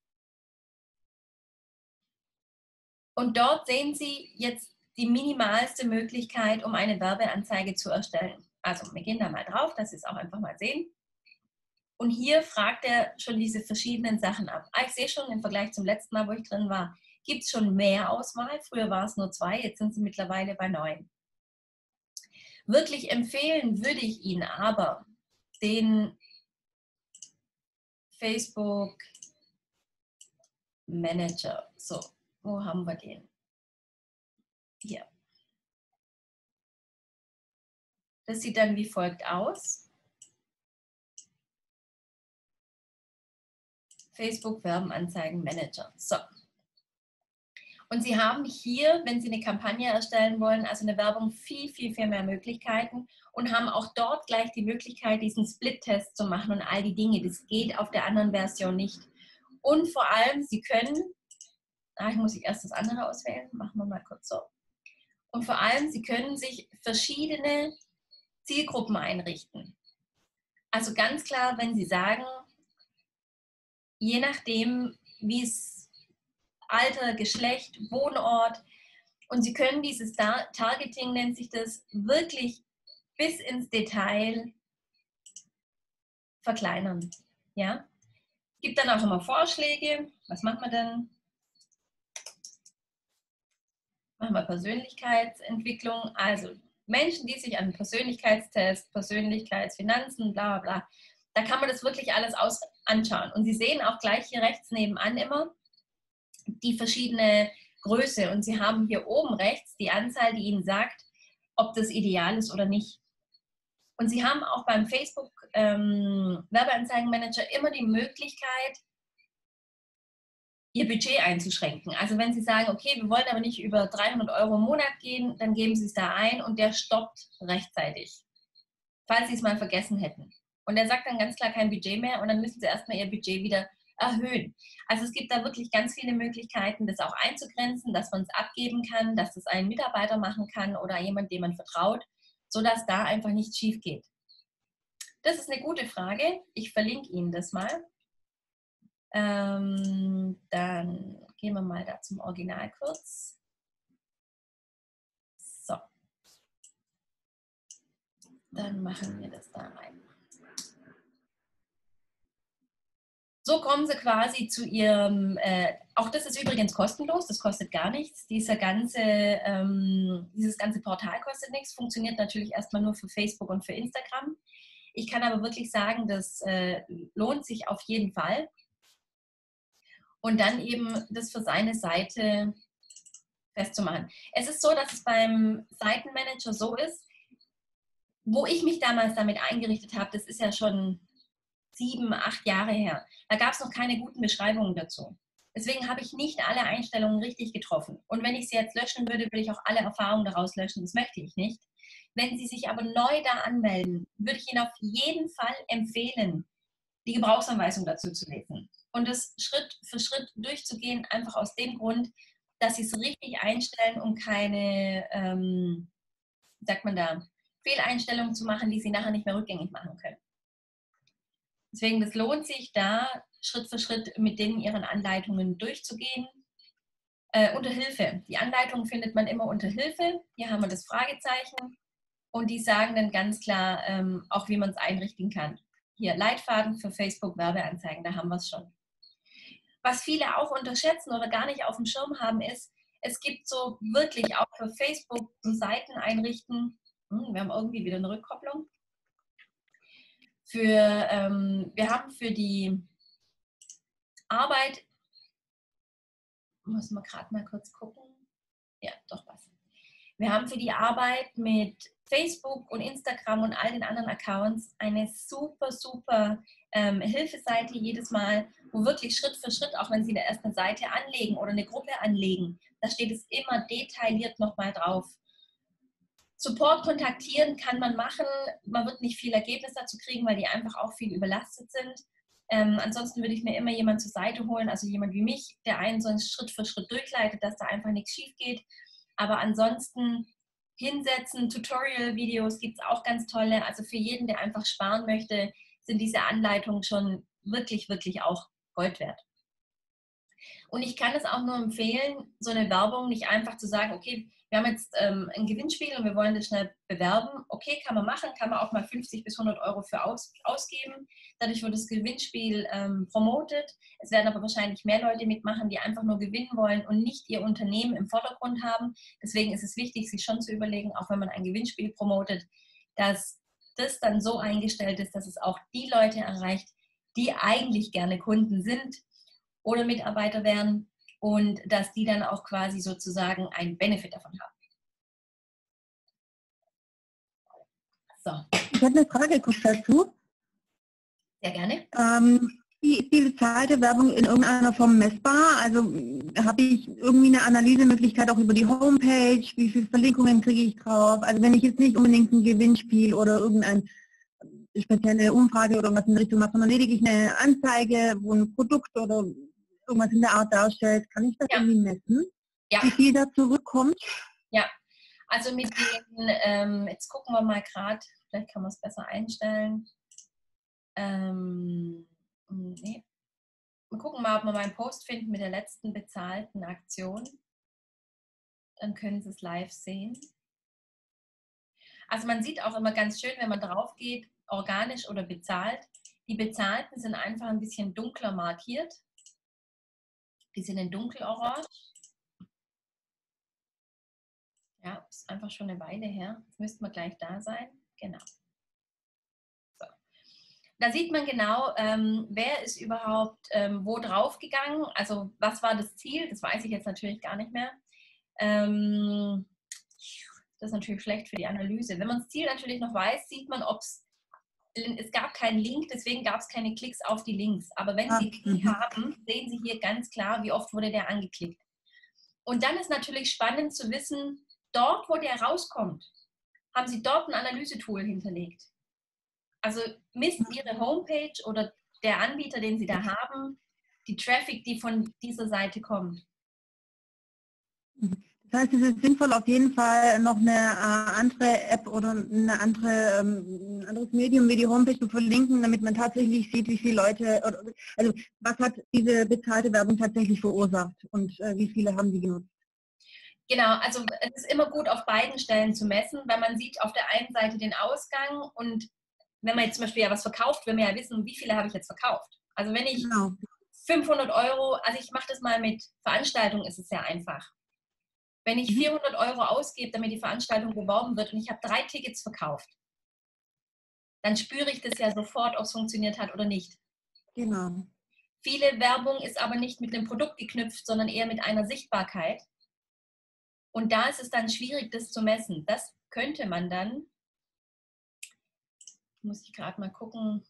Und dort sehen Sie jetzt die minimalste Möglichkeit, um eine Werbeanzeige zu erstellen. Also wir gehen da mal drauf, dass Sie es auch einfach mal sehen. Und hier fragt er schon diese verschiedenen Sachen ab. Ah, ich sehe schon im Vergleich zum letzten Mal, wo ich drin war, gibt es schon mehr Auswahl. Früher war es nur zwei, jetzt sind sie mittlerweile bei neun. Wirklich empfehlen würde ich Ihnen aber den Facebook Manager. So, wo haben wir den? Hier. Das sieht dann wie folgt aus. Facebook Werbeanzeigen Manager. So. Und Sie haben hier, wenn Sie eine Kampagne erstellen wollen, also eine Werbung, viel, viel, viel mehr Möglichkeiten und haben auch dort gleich die Möglichkeit, diesen Split-Test zu machen und all die Dinge. Das geht auf der anderen Version nicht. Und vor allem, Sie können, ah, ich muss erst das andere auswählen, machen wir mal kurz so. Und vor allem, Sie können sich verschiedene Zielgruppen einrichten. Also ganz klar, wenn Sie sagen, je nachdem, wie es Alter, Geschlecht, Wohnort, und Sie können dieses Targeting, nennt sich das, wirklich bis ins Detail verkleinern. Ja? Es gibt dann auch immer Vorschläge. Was macht man denn? Machen wir Persönlichkeitsentwicklung. Also Menschen, die sich an Persönlichkeitstest, Persönlichkeitsfinanzen, bla bla bla, da kann man das wirklich alles aus anschauen. Und Sie sehen auch gleich hier rechts nebenan immer die verschiedene Größe. Und Sie haben hier oben rechts die Anzahl, die Ihnen sagt, ob das ideal ist oder nicht. Und Sie haben auch beim Facebook ähm, Werbeanzeigenmanager immer die Möglichkeit, Ihr Budget einzuschränken. Also wenn Sie sagen, okay, wir wollen aber nicht über dreihundert Euro im Monat gehen, dann geben Sie es da ein und der stoppt rechtzeitig, falls Sie es mal vergessen hätten. Und er sagt dann ganz klar kein Budget mehr und dann müssen Sie erstmal Ihr Budget wieder erhöhen. Also es gibt da wirklich ganz viele Möglichkeiten, das auch einzugrenzen, dass man es abgeben kann, dass es ein Mitarbeiter machen kann oder jemand, dem man vertraut, sodass da einfach nichts schief geht. Das ist eine gute Frage. Ich verlinke Ihnen das mal. Ähm, dann gehen wir mal da zum Original kurz. So. Dann machen wir das da rein. So kommen Sie quasi zu Ihrem, äh, auch das ist übrigens kostenlos, das kostet gar nichts. Dieser ganze, ähm, dieses ganze Portal kostet nichts, funktioniert natürlich erstmal nur für Facebook und für Instagram. Ich kann aber wirklich sagen, das äh, lohnt sich auf jeden Fall. Und dann eben das für seine Seite festzumachen. Es ist so, dass es beim Seitenmanager so ist, wo ich mich damals damit eingerichtet habe, das ist ja schon sieben, acht Jahre her. Da gab es noch keine guten Beschreibungen dazu. Deswegen habe ich nicht alle Einstellungen richtig getroffen. Und wenn ich sie jetzt löschen würde, würde ich auch alle Erfahrungen daraus löschen. Das möchte ich nicht. Wenn Sie sich aber neu da anmelden, würde ich Ihnen auf jeden Fall empfehlen, die Gebrauchsanweisung dazu zu lesen und das Schritt für Schritt durchzugehen, einfach aus dem Grund, dass Sie es richtig einstellen, um keine, ähm, wie sagt man da, Fehleinstellungen zu machen, die Sie nachher nicht mehr rückgängig machen können. Deswegen, das lohnt sich da, Schritt für Schritt mit denen Ihren Anleitungen durchzugehen. Äh, unter Hilfe. Die Anleitung findet man immer unter Hilfe. Hier haben wir das Fragezeichen und die sagen dann ganz klar ähm, auch, wie man es einrichten kann. Hier Leitfaden für Facebook-Werbeanzeigen, da haben wir es schon. Was viele auch unterschätzen oder gar nicht auf dem Schirm haben, ist, es gibt so wirklich auch für Facebook Seiten einrichten. Hm, wir haben irgendwie wieder eine Rückkopplung. Für, ähm, wir haben für die Arbeit, muss man gerade mal kurz gucken. Ja, doch was. Wir haben für die Arbeit mit Facebook und Instagram und all den anderen Accounts eine super, super ähm, Hilfeseite jedes Mal, wo wirklich Schritt für Schritt, auch wenn Sie erst eine Seite anlegen oder eine Gruppe anlegen, da steht es immer detailliert nochmal drauf. Support kontaktieren kann man machen, man wird nicht viel Ergebnis dazu kriegen, weil die einfach auch viel überlastet sind. Ähm, ansonsten würde ich mir immer jemanden zur Seite holen, also jemand wie mich, der einen so einen Schritt für Schritt durchleitet, dass da einfach nichts schief geht. Aber ansonsten hinsetzen, Tutorial-Videos gibt es auch ganz tolle. Also für jeden, der einfach sparen möchte, sind diese Anleitungen schon wirklich, wirklich auch Gold wert. Und ich kann es auch nur empfehlen, so eine Werbung nicht einfach zu sagen, okay, wir haben jetzt ähm, ein Gewinnspiel und wir wollen das schnell bewerben. Okay, kann man machen, kann man auch mal fünfzig bis hundert Euro für aus, ausgeben. Dadurch wird das Gewinnspiel ähm, promotet. Es werden aber wahrscheinlich mehr Leute mitmachen, die einfach nur gewinnen wollen und nicht ihr Unternehmen im Vordergrund haben. Deswegen ist es wichtig, sich schon zu überlegen, auch wenn man ein Gewinnspiel promotet, dass das dann so eingestellt ist, dass es auch die Leute erreicht, die eigentlich gerne Kunden sind oder Mitarbeiter werden und dass die dann auch quasi sozusagen einen Benefit davon haben. So. Ich habe eine Frage kurz dazu. Sehr gerne. Ähm, wie viel bezahlte Werbung in irgendeiner Form messbar? Also habe ich irgendwie eine Analysemöglichkeit auch über die Homepage? Wie viele Verlinkungen kriege ich drauf? Also wenn ich jetzt nicht unbedingt ein Gewinnspiel oder irgendeine spezielle Umfrage oder was in der Richtung mache, sondern lediglich eine Anzeige, wo ein Produkt oder irgendwas in der Art darstellt, kann ich das Ja. irgendwie messen? Ja. Wie viel da zurückkommt? Ja, also mit den, ähm, jetzt gucken wir mal gerade, vielleicht kann man es besser einstellen. Ähm, nee. Wir gucken mal, ob wir meinen Post finden mit der letzten bezahlten Aktion. Dann können Sie es live sehen. Also man sieht auch immer ganz schön, wenn man drauf geht, organisch oder bezahlt. Die bezahlten sind einfach ein bisschen dunkler markiert. Die sind in dunkelorange. Ja, ist einfach schon eine Weile her. Jetzt müssten wir gleich da sein. Genau. So. Da sieht man genau, ähm, wer ist überhaupt ähm, wo drauf gegangen. Also was war das Ziel? Das weiß ich jetzt natürlich gar nicht mehr. Ähm, das ist natürlich schlecht für die Analyse. Wenn man das Ziel natürlich noch weiß, sieht man, ob es es gab keinen Link, deswegen gab es keine Klicks auf die Links. Aber wenn Sie die haben, sehen Sie hier ganz klar, wie oft wurde der angeklickt. Und dann ist natürlich spannend zu wissen, dort, wo der rauskommt, haben Sie dort ein Analysetool hinterlegt. Also misst Ihre Homepage oder der Anbieter, den Sie da haben, die Traffic, die von dieser Seite kommt. Das heißt, es ist sinnvoll, auf jeden Fall noch eine äh, andere App oder eine andere, ähm, ein anderes Medium wie die Homepage zu verlinken, damit man tatsächlich sieht, wie viele Leute, oder, also was hat diese bezahlte Werbung tatsächlich verursacht und äh, wie viele haben die genutzt. Genau, also es ist immer gut, auf beiden Stellen zu messen, weil man sieht auf der einen Seite den Ausgang und wenn man jetzt zum Beispiel ja was verkauft, will man ja wissen, wie viele habe ich jetzt verkauft. Also wenn ich Genau. fünfhundert Euro, also ich mache das mal mit Veranstaltungen, ist es sehr einfach. Wenn ich vierhundert Euro ausgebe, damit die Veranstaltung beworben wird und ich habe drei Tickets verkauft, dann spüre ich das ja sofort, ob es funktioniert hat oder nicht. Genau. Viele Werbung ist aber nicht mit dem Produkt geknüpft, sondern eher mit einer Sichtbarkeit. Und da ist es dann schwierig, das zu messen. Das könnte man dann, muss ich gerade mal gucken.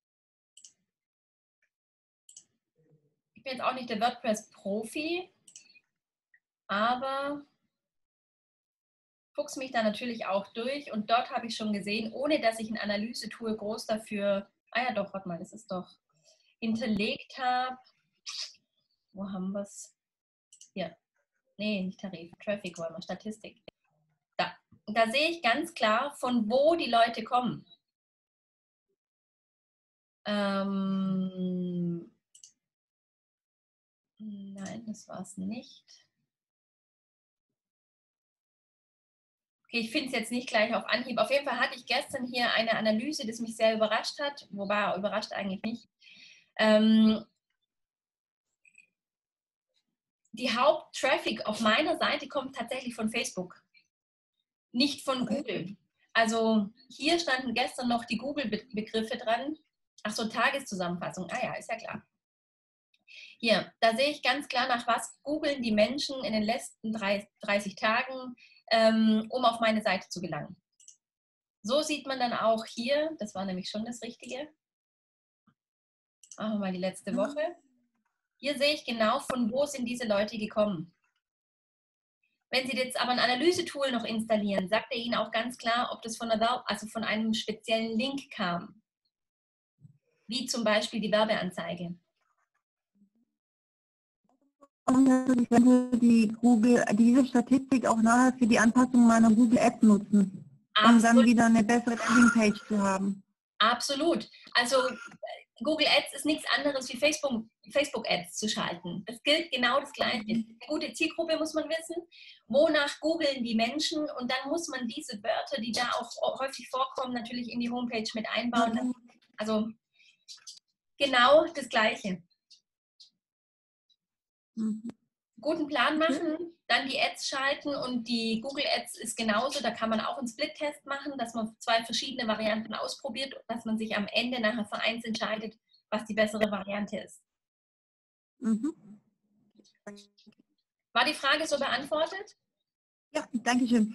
Ich bin jetzt auch nicht der WordPress-Profi, aber fuchse mich da natürlich auch durch. Und dort habe ich schon gesehen, ohne dass ich ein Analyse-Tool groß dafür, ah ja doch, warte mal, das ist doch, hinterlegt habe. Wo haben wir es? Hier. Nee, nicht Tarif, Traffic wollen wir, Statistik. Da. Da sehe ich ganz klar, von wo die Leute kommen. Ähm, nein, das war es nicht. Okay, ich finde es jetzt nicht gleich auf Anhieb. Auf jeden Fall hatte ich gestern hier eine Analyse, das mich sehr überrascht hat, wobei überrascht eigentlich nicht. Ähm, die Haupttraffic auf meiner Seite kommt tatsächlich von Facebook, nicht von Google. Also hier standen gestern noch die Google-Begriffe dran. Ach so, Tageszusammenfassung. Ah ja, ist ja klar. Hier, da sehe ich ganz klar, nach was googeln die Menschen in den letzten dreißig Tagen, ähm, um auf meine Seite zu gelangen. So sieht man dann auch hier, das war nämlich schon das Richtige. Machen wir mal die letzte Woche. Hier sehe ich genau, von wo sind diese Leute gekommen. Wenn Sie jetzt aber ein Analyse-Tool noch installieren, sagt er Ihnen auch ganz klar, ob das von, einer, also von einem speziellen Link kam. Wie zum Beispiel die Werbeanzeige. Ich könnte die Google, diese Statistik auch nachher für die Anpassung meiner Google Ads nutzen, um Absolut. dann wieder eine bessere Landingpage zu haben. Absolut. Also Google Ads ist nichts anderes wie Facebook, Facebook Ads zu schalten. Es gilt genau das Gleiche. Eine gute Zielgruppe muss man wissen, wonach googeln die Menschen und dann muss man diese Wörter, die da auch häufig vorkommen, natürlich in die Homepage mit einbauen. Also genau das Gleiche. Mhm. Guten Plan machen, dann die Ads schalten und die Google Ads ist genauso, da kann man auch einen Split-Test machen, dass man zwei verschiedene Varianten ausprobiert, dass man sich am Ende nachher für eins entscheidet, was die bessere Variante ist. Mhm. War die Frage so beantwortet? Ja, danke schön.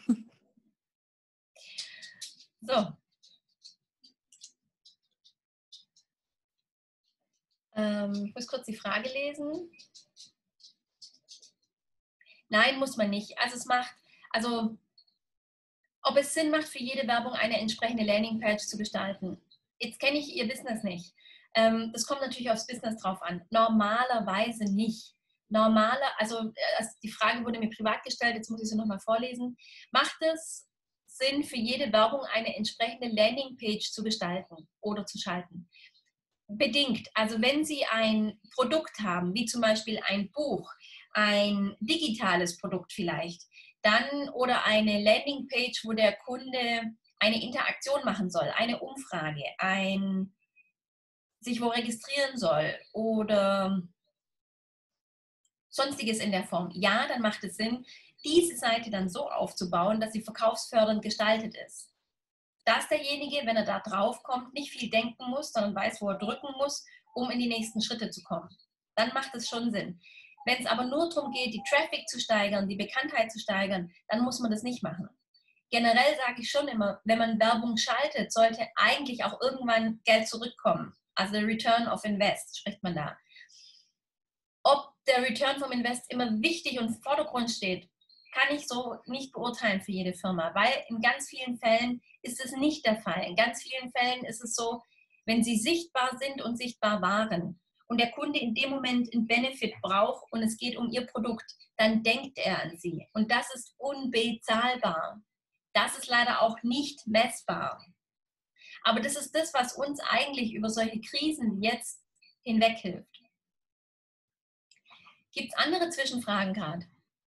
So. Ähm, ich muss kurz die Frage lesen. Nein, muss man nicht. Also es macht, also ob es Sinn macht, für jede Werbung eine entsprechende Landingpage zu gestalten. Jetzt kenne ich Ihr Business nicht. Ähm, das kommt natürlich aufs Business drauf an. Normalerweise nicht. Normaler, also die Frage wurde mir privat gestellt, jetzt muss ich sie nochmal vorlesen. Macht es Sinn, für jede Werbung eine entsprechende Landingpage zu gestalten oder zu schalten? Bedingt. Also wenn Sie ein Produkt haben, wie zum Beispiel ein Buch, ein digitales Produkt vielleicht, dann oder eine Landingpage, wo der Kunde eine Interaktion machen soll, eine Umfrage, ein sich wo registrieren soll oder sonstiges in der Form. Ja, dann macht es Sinn, diese Seite dann so aufzubauen, dass sie verkaufsfördernd gestaltet ist. Dass derjenige, wenn er da drauf kommt, nicht viel denken muss, sondern weiß, wo er drücken muss, um in die nächsten Schritte zu kommen. Dann macht es schon Sinn. Wenn es aber nur darum geht, die Traffic zu steigern, die Bekanntheit zu steigern, dann muss man das nicht machen. Generell sage ich schon immer, wenn man Werbung schaltet, sollte eigentlich auch irgendwann Geld zurückkommen. Also Return of Invest spricht man da. Ob der Return vom Invest immer wichtig und im Vordergrund steht, kann ich so nicht beurteilen für jede Firma, weil in ganz vielen Fällen ist es nicht der Fall. In ganz vielen Fällen ist es so, wenn sie sichtbar sind und sichtbar waren und der Kunde in dem Moment einen Benefit braucht und es geht um ihr Produkt, dann denkt er an sie. Und das ist unbezahlbar. Das ist leider auch nicht messbar. Aber das ist das, was uns eigentlich über solche Krisen jetzt hinweg hilft. Gibt es andere Zwischenfragen gerade?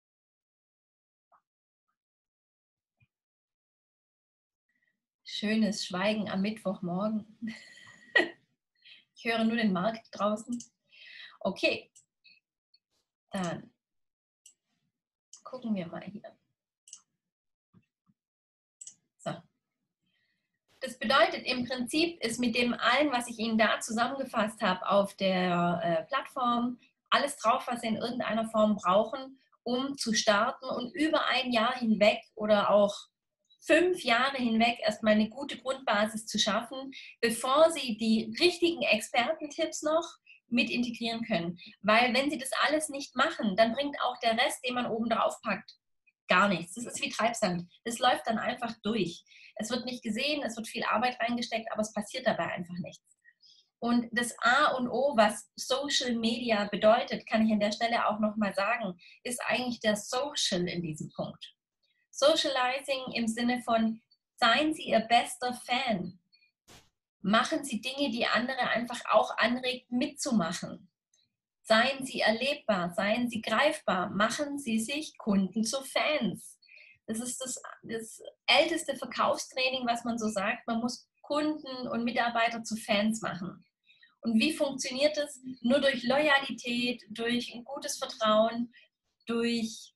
Schönes Schweigen am Mittwochmorgen. Ich höre nur den Markt draußen. Okay, dann gucken wir mal hier. So. Das bedeutet, im Prinzip ist mit dem allen, was ich Ihnen da zusammengefasst habe auf der äh, Plattform, alles drauf, was Sie in irgendeiner Form brauchen, um zu starten und über ein Jahr hinweg oder auch fünf Jahre hinweg erstmal eine gute Grundbasis zu schaffen, bevor Sie die richtigen Expertentipps noch mit integrieren können. Weil wenn Sie das alles nicht machen, dann bringt auch der Rest, den man oben drauf packt, gar nichts. Das ist wie Treibsand. Das läuft dann einfach durch. Es wird nicht gesehen, es wird viel Arbeit reingesteckt, aber es passiert dabei einfach nichts. Und das A und O, was Social Media bedeutet, kann ich an der Stelle auch nochmal sagen, ist eigentlich der Social in diesem Punkt. Socializing im Sinne von, seien Sie Ihr bester Fan. Machen Sie Dinge, die andere einfach auch anregt, mitzumachen. Seien Sie erlebbar, seien Sie greifbar, machen Sie sich Kunden zu Fans. Das ist das, das älteste Verkaufstraining, was man so sagt. Man muss Kunden und Mitarbeiter zu Fans machen. Und wie funktioniert das? Nur durch Loyalität, durch ein gutes Vertrauen, durch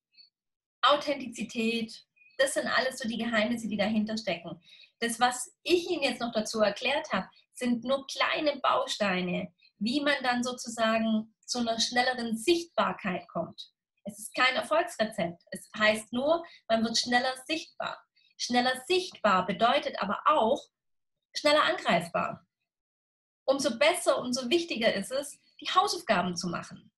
Authentizität. Das sind alles so die Geheimnisse, die dahinter stecken. Das, was ich Ihnen jetzt noch dazu erklärt habe, sind nur kleine Bausteine, wie man dann sozusagen zu einer schnelleren Sichtbarkeit kommt. Es ist kein Erfolgsrezept. Es heißt nur, man wird schneller sichtbar. Schneller sichtbar bedeutet aber auch schneller angreifbar. Umso besser, umso wichtiger ist es, die Hausaufgaben zu machen.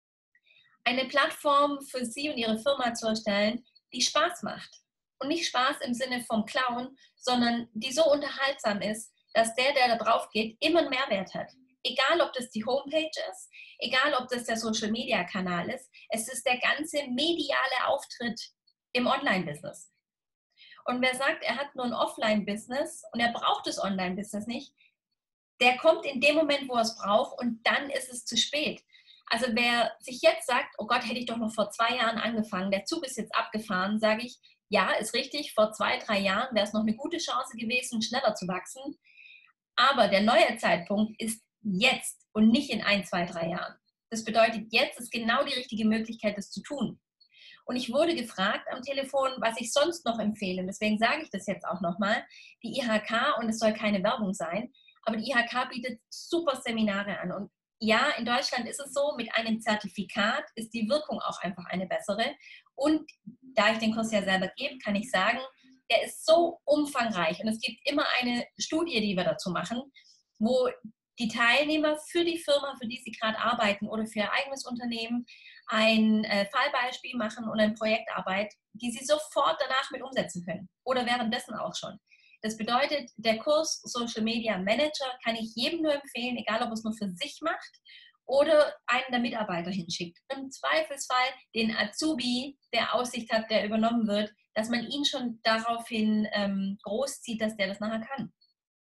Eine Plattform für Sie und Ihre Firma zu erstellen, die Spaß macht. Und nicht Spaß im Sinne vom Clown, sondern die so unterhaltsam ist, dass der, der da drauf geht, immer einen Mehrwert hat. Egal, ob das die Homepage ist, egal, ob das der Social-Media-Kanal ist, es ist der ganze mediale Auftritt im Online-Business. Und wer sagt, er hat nur ein Offline-Business und er braucht das Online-Business nicht, der kommt in dem Moment, wo er es braucht und dann ist es zu spät. Also wer sich jetzt sagt, oh Gott, hätte ich doch noch vor zwei Jahren angefangen, der Zug ist jetzt abgefahren, sage ich, ja, ist richtig, vor zwei, drei Jahren wäre es noch eine gute Chance gewesen, schneller zu wachsen. Aber der neue Zeitpunkt ist jetzt und nicht in ein, zwei, drei Jahren. Das bedeutet, jetzt ist genau die richtige Möglichkeit, das zu tun. Und ich wurde gefragt am Telefon, was ich sonst noch empfehle. Deswegen sage ich das jetzt auch nochmal. Die I H K, und es soll keine Werbung sein, aber die I H K bietet super Seminare an. Und ja, in Deutschland ist es so, mit einem Zertifikat ist die Wirkung auch einfach eine bessere. Und da ich den Kurs ja selber gebe, kann ich sagen, der ist so umfangreich. Und es gibt immer eine Studie, die wir dazu machen, wo die Teilnehmer für die Firma, für die sie gerade arbeiten oder für ihr eigenes Unternehmen ein äh, Fallbeispiel machen und eine Projektarbeit, die sie sofort danach mit umsetzen können oder währenddessen auch schon. Das bedeutet, der Kurs Social Media Manager kann ich jedem nur empfehlen, egal ob er es nur für sich macht oder einen der Mitarbeiter hinschickt. Im Zweifelsfall den Azubi, der Aussicht hat, der übernommen wird, dass man ihn schon daraufhin ähm, großzieht, dass der das nachher kann.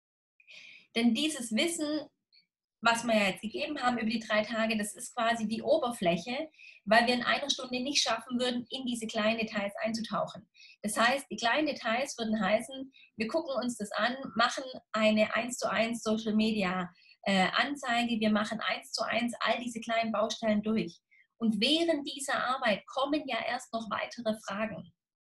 Denn dieses Wissen, was wir ja jetzt gegeben haben über die drei Tage, das ist quasi die Oberfläche, weil wir in einer Stunde nicht schaffen würden, in diese kleinen Details einzutauchen. Das heißt, die kleinen Details würden heißen, wir gucken uns das an, machen eine eins zu eins Social Media äh, Anzeige, wir machen eins zu eins all diese kleinen Baustellen durch. Und während dieser Arbeit kommen ja erst noch weitere Fragen.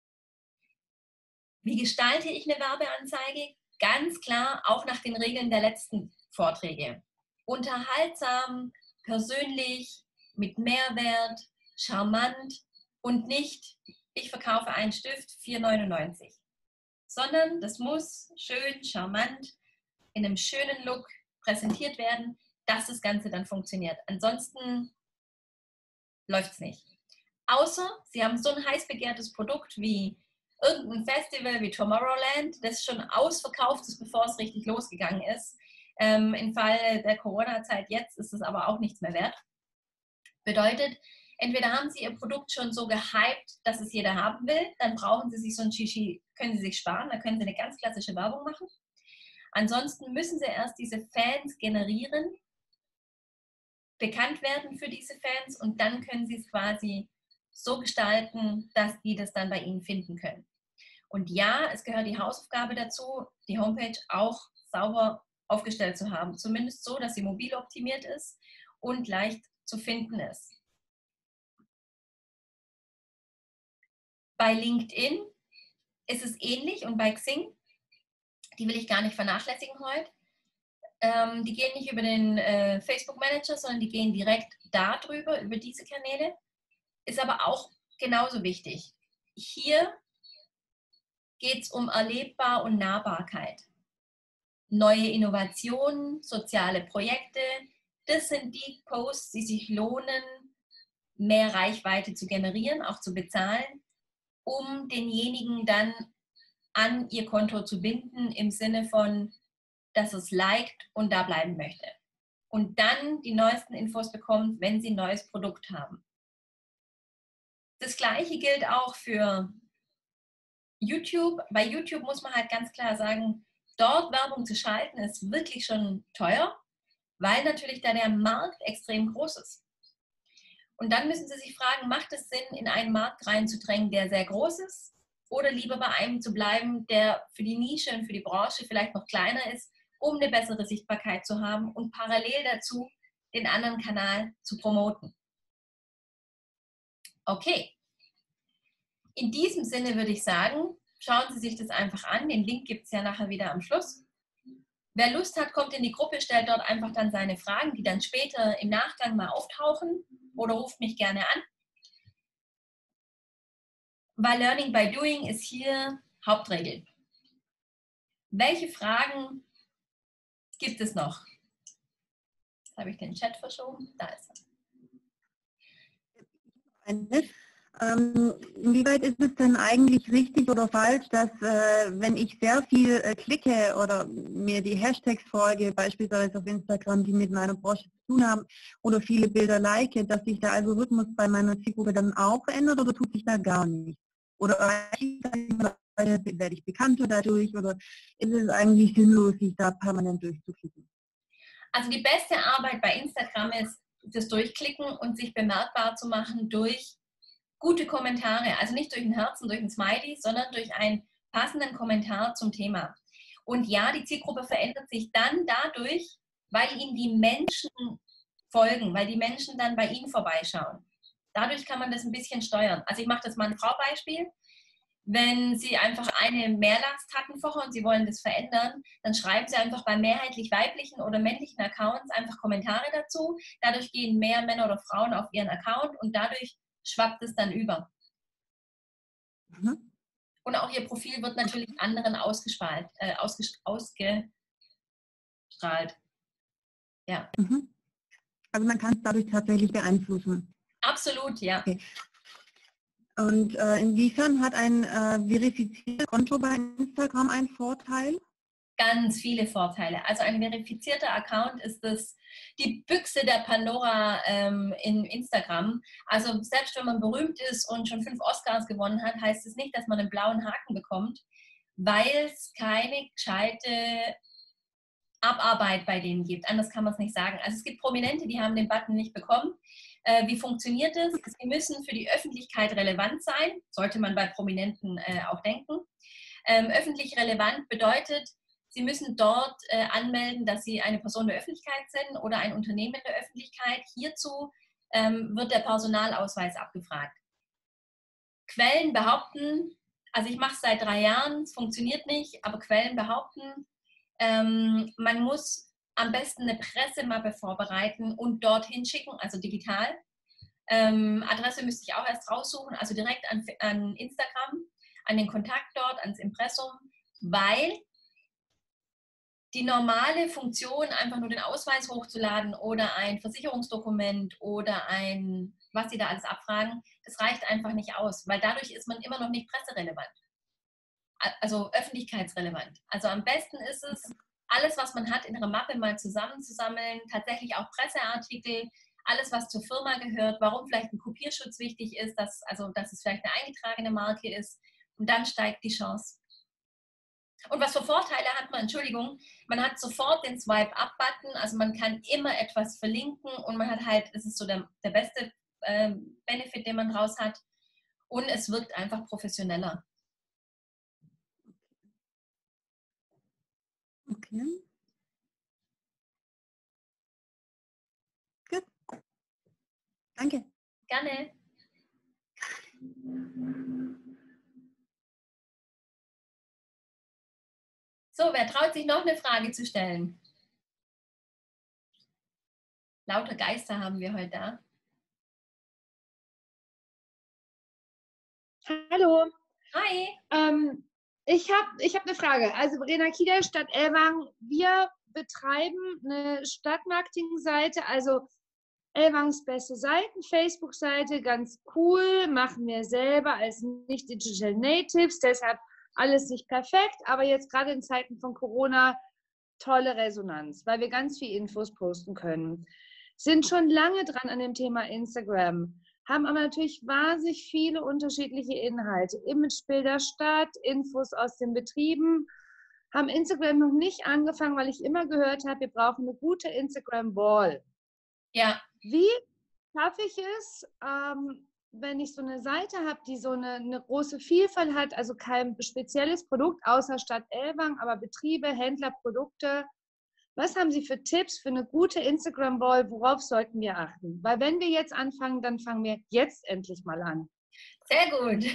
Wie gestalte ich eine Werbeanzeige? Ganz klar, auch nach den Regeln der letzten Vorträge. Unterhaltsam, persönlich, mit Mehrwert, charmant und nicht, ich verkaufe einen Stift, vier neunundneunzig. Sondern das muss schön, charmant, in einem schönen Look präsentiert werden, dass das Ganze dann funktioniert. Ansonsten läuft es nicht. Außer, Sie haben so ein heiß begehrtes Produkt wie irgendein Festival wie Tomorrowland, das schon ausverkauft ist, bevor es richtig losgegangen ist. Ähm, Im Fall der Corona-Zeit jetzt ist es aber auch nichts mehr wert. Bedeutet, entweder haben Sie Ihr Produkt schon so gehypt, dass es jeder haben will, dann brauchen Sie sich so ein Shishi, können Sie sich sparen, da können Sie eine ganz klassische Werbung machen. Ansonsten müssen Sie erst diese Fans generieren, bekannt werden für diese Fans und dann können Sie es quasi so gestalten, dass die das dann bei Ihnen finden können. Und ja, es gehört die Hausaufgabe dazu, die Homepage auch sauber aufgestellt zu haben. Zumindest so, dass sie mobil optimiert ist und leicht zu finden ist. Bei LinkedIn ist es ähnlich und bei Xing. die will ich gar nicht vernachlässigen heute. Ähm, die gehen nicht über den äh, Facebook Manager, sondern die gehen direkt darüber, über diese Kanäle. Ist aber auch genauso wichtig. Hier geht es um erlebbar und Nahbarkeit. Neue Innovationen, soziale Projekte, das sind die Posts, die sich lohnen, mehr Reichweite zu generieren, auch zu bezahlen, um denjenigen dann an ihr Konto zu binden, im Sinne von, dass es liked und da bleiben möchte. Und dann die neuesten Infos bekommt, wenn sie ein neues Produkt haben. Das Gleiche gilt auch für YouTube. Bei YouTube muss man halt ganz klar sagen, dort Werbung zu schalten ist wirklich schon teuer, weil natürlich da der Markt extrem groß ist. Und dann müssen Sie sich fragen, macht es Sinn, in einen Markt reinzudrängen, der sehr groß ist, oder lieber bei einem zu bleiben, der für die Nische und für die Branche vielleicht noch kleiner ist, um eine bessere Sichtbarkeit zu haben und parallel dazu den anderen Kanal zu promoten. Okay. In diesem Sinne würde ich sagen, schauen Sie sich das einfach an. Den Link gibt es ja nachher wieder am Schluss. Wer Lust hat, kommt in die Gruppe, stellt dort einfach dann seine Fragen, die dann später im Nachgang mal auftauchen, oder ruft mich gerne an. Weil Learning by Doing ist hier Hauptregel. Welche Fragen gibt es noch? Jetzt habe ich den Chat verschoben. Da ist er. Eine. Ähm, inwieweit ist es denn eigentlich richtig oder falsch, dass äh, wenn ich sehr viel äh, klicke oder mir die Hashtags folge, beispielsweise auf Instagram, die mit meiner Branche zu tun haben, oder viele Bilder like, dass sich der Algorithmus bei meiner Zielgruppe dann auch verändert, oder tut sich da gar nicht? Oder werde ich bekannter dadurch, oder ist es eigentlich sinnlos, sich da permanent durchzuklicken? Also die beste Arbeit bei Instagram ist das Durchklicken und sich bemerkbar zu machen durch gute Kommentare, also nicht durch ein Herzen, durch ein Smiley, sondern durch einen passenden Kommentar zum Thema. Und ja, die Zielgruppe verändert sich dann dadurch, weil ihnen die Menschen folgen, weil die Menschen dann bei ihnen vorbeischauen. Dadurch kann man das ein bisschen steuern. Also ich mache das mal ein Frau-Beispiel. Wenn Sie einfach eine Mehrlast hatten vorher und Sie wollen das verändern, dann schreiben Sie einfach bei mehrheitlich weiblichen oder männlichen Accounts einfach Kommentare dazu. Dadurch gehen mehr Männer oder Frauen auf Ihren Account und dadurch schwappt es dann über. Mhm. Und auch Ihr Profil wird natürlich anderen ausgestrahlt. Äh, ausges ausgestrahlt. Ja. Mhm. Also man kann es dadurch tatsächlich beeinflussen. Absolut, ja. Okay. Und äh, inwiefern hat ein äh, verifiziertes Konto bei Instagram einen Vorteil? Ganz viele Vorteile. Also ein verifizierter Account ist das, die Büchse der Pandora ähm, in Instagram. Also selbst wenn man berühmt ist und schon fünf Oscars gewonnen hat, heißt es nicht, dass man einen blauen Haken bekommt, weil es keine gescheite Abarbeit bei denen gibt. Anders kann man es nicht sagen. Also es gibt Prominente, die haben den Button nicht bekommen. Äh, wie funktioniert es? Sie müssen für die Öffentlichkeit relevant sein, sollte man bei Prominenten äh, auch denken. Ähm, öffentlich relevant bedeutet, Sie müssen dort äh, anmelden, dass Sie eine Person der Öffentlichkeit sind oder ein Unternehmen der Öffentlichkeit. Hierzu ähm, wird der Personalausweis abgefragt. Quellen behaupten, also ich mache es seit drei Jahren, es funktioniert nicht, aber Quellen behaupten, ähm, man muss am besten eine Pressemappe vorbereiten und dorthin schicken, also digital. Ähm, Adresse müsste ich auch erst raussuchen, also direkt an, an Instagram, an den Kontakt dort, ans Impressum, weil die normale Funktion, einfach nur den Ausweis hochzuladen oder ein Versicherungsdokument oder ein, was sie da alles abfragen, das reicht einfach nicht aus, weil dadurch ist man immer noch nicht presserelevant, also öffentlichkeitsrelevant. Also am besten ist es, alles, was man hat, in einer Mappe mal zusammenzusammeln, tatsächlich auch Presseartikel, alles, was zur Firma gehört, warum vielleicht ein Kopierschutz wichtig ist, dass, also, dass es vielleicht eine eingetragene Marke ist, und dann steigt die Chance. Und was für Vorteile hat man? Entschuldigung, man hat sofort den Swipe-Up-Button, also man kann immer etwas verlinken und man hat halt, es ist so der, der beste äh, Benefit, den man draus hat, und es wirkt einfach professioneller. Okay. Gut. Danke. Gerne. So. So, wer traut sich noch eine Frage zu stellen? Lauter Geister haben wir heute da. Hallo. Hi. Ähm, ich habe ich hab eine Frage. Also Verena Kieler, Stadt Ellwangen, wir betreiben eine Stadtmarketing-Seite, also Ellwangens beste Seiten, Facebook-Seite, ganz cool, machen wir selber als nicht Digital Natives, deshalb alles nicht perfekt, aber jetzt gerade in Zeiten von Corona tolle Resonanz, weil wir ganz viel Infos posten können. Sind schon lange dran an dem Thema Instagram, haben aber natürlich wahnsinnig viele unterschiedliche Inhalte, Imagebilder, Stadt, Infos aus den Betrieben, haben Instagram noch nicht angefangen, weil ich immer gehört habe, wir brauchen eine gute Instagram-Wall. Ja. Wie schaffe ich es, ähm, wenn ich so eine Seite habe, die so eine, eine große Vielfalt hat, also kein spezielles Produkt außer Stadt Ellwangen, aber Betriebe, Händler, Produkte. Was haben Sie für Tipps für eine gute Instagram-Wall? Worauf sollten wir achten? Weil wenn wir jetzt anfangen, dann fangen wir jetzt endlich mal an. Sehr gut.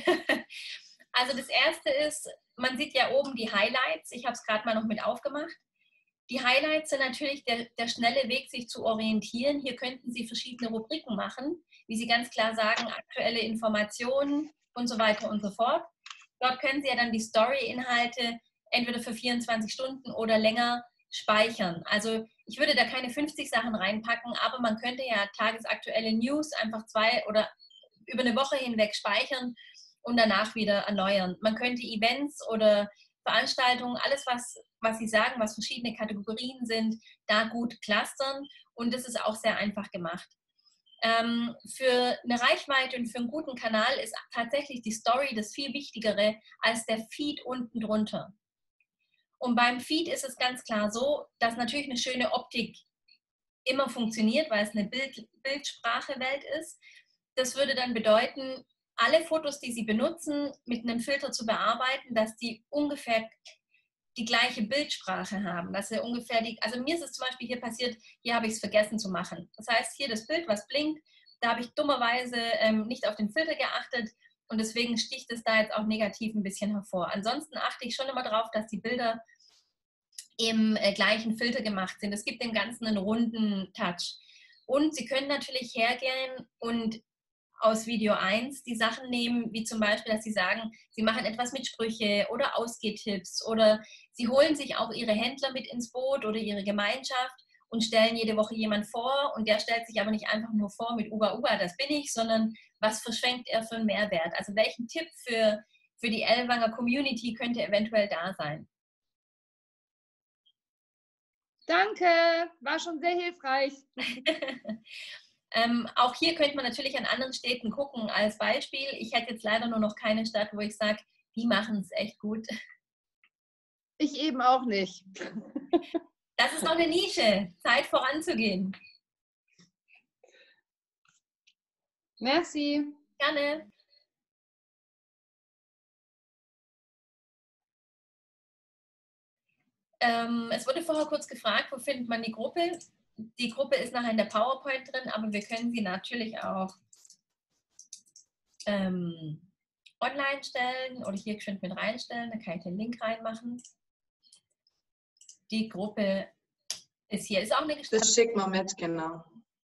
Also das Erste ist, man sieht ja oben die Highlights. Ich habe es gerade mal noch mit aufgemacht. Die Highlights sind natürlich der, der schnelle Weg, sich zu orientieren. Hier könnten Sie verschiedene Rubriken machen, wie Sie ganz klar sagen, aktuelle Informationen und so weiter und so fort. Dort können Sie ja dann die Story-Inhalte entweder für vierundzwanzig Stunden oder länger speichern. Also ich würde da keine fünfzig Sachen reinpacken, aber man könnte ja tagesaktuelle News einfach zwei oder über eine Woche hinweg speichern und danach wieder erneuern. Man könnte Events oder Veranstaltungen, alles, was, was Sie sagen, was verschiedene Kategorien sind, da gut clustern und das ist auch sehr einfach gemacht. Ähm, für eine Reichweite und für einen guten Kanal ist tatsächlich die Story das viel Wichtigere als der Feed unten drunter. Und beim Feed ist es ganz klar so, dass natürlich eine schöne Optik immer funktioniert, weil es eine Bild, Bildsprache-Welt ist. Das würde dann bedeuten, alle Fotos, die Sie benutzen, mit einem Filter zu bearbeiten, dass die ungefähr die gleiche Bildsprache haben. Dass sie ungefähr die, also mir ist es zum Beispiel hier passiert, hier habe ich es vergessen zu machen. Das heißt, hier das Bild, was blinkt, da habe ich dummerweise ähm, nicht auf den Filter geachtet und deswegen sticht es da jetzt auch negativ ein bisschen hervor. Ansonsten achte ich schon immer darauf, dass die Bilder im äh, gleichen Filter gemacht sind. Es gibt dem Ganzen einen runden Touch. Und Sie können natürlich hergehen und aus Video eins die Sachen nehmen, wie zum Beispiel, dass Sie sagen, Sie machen etwas mit Sprüche oder Ausgehtipps oder Sie holen sich auch Ihre Händler mit ins Boot oder Ihre Gemeinschaft und stellen jede Woche jemand vor und der stellt sich aber nicht einfach nur vor mit Uba Uba, das bin ich, sondern was verschenkt er für einen Mehrwert? Also welchen Tipp für, für die Ellwanger Community könnte eventuell da sein? Danke, war schon sehr hilfreich. ähm, auch hier könnte man natürlich an anderen Städten gucken. Als Beispiel, ich hätte jetzt leider nur noch keine Stadt, wo ich sage, die machen es echt gut. Ich eben auch nicht. Das ist noch eine Nische, Zeit voranzugehen. Merci. Gerne. Ähm, es wurde vorher kurz gefragt, wo findet man die Gruppe? Die Gruppe ist nachher in der PowerPoint drin, aber wir können sie natürlich auch ähm, online stellen oder hier geschwind mit reinstellen. Da kann ich den Link reinmachen. Die Gruppe ist hier. Ist auch eine Das schickt man mit, genau.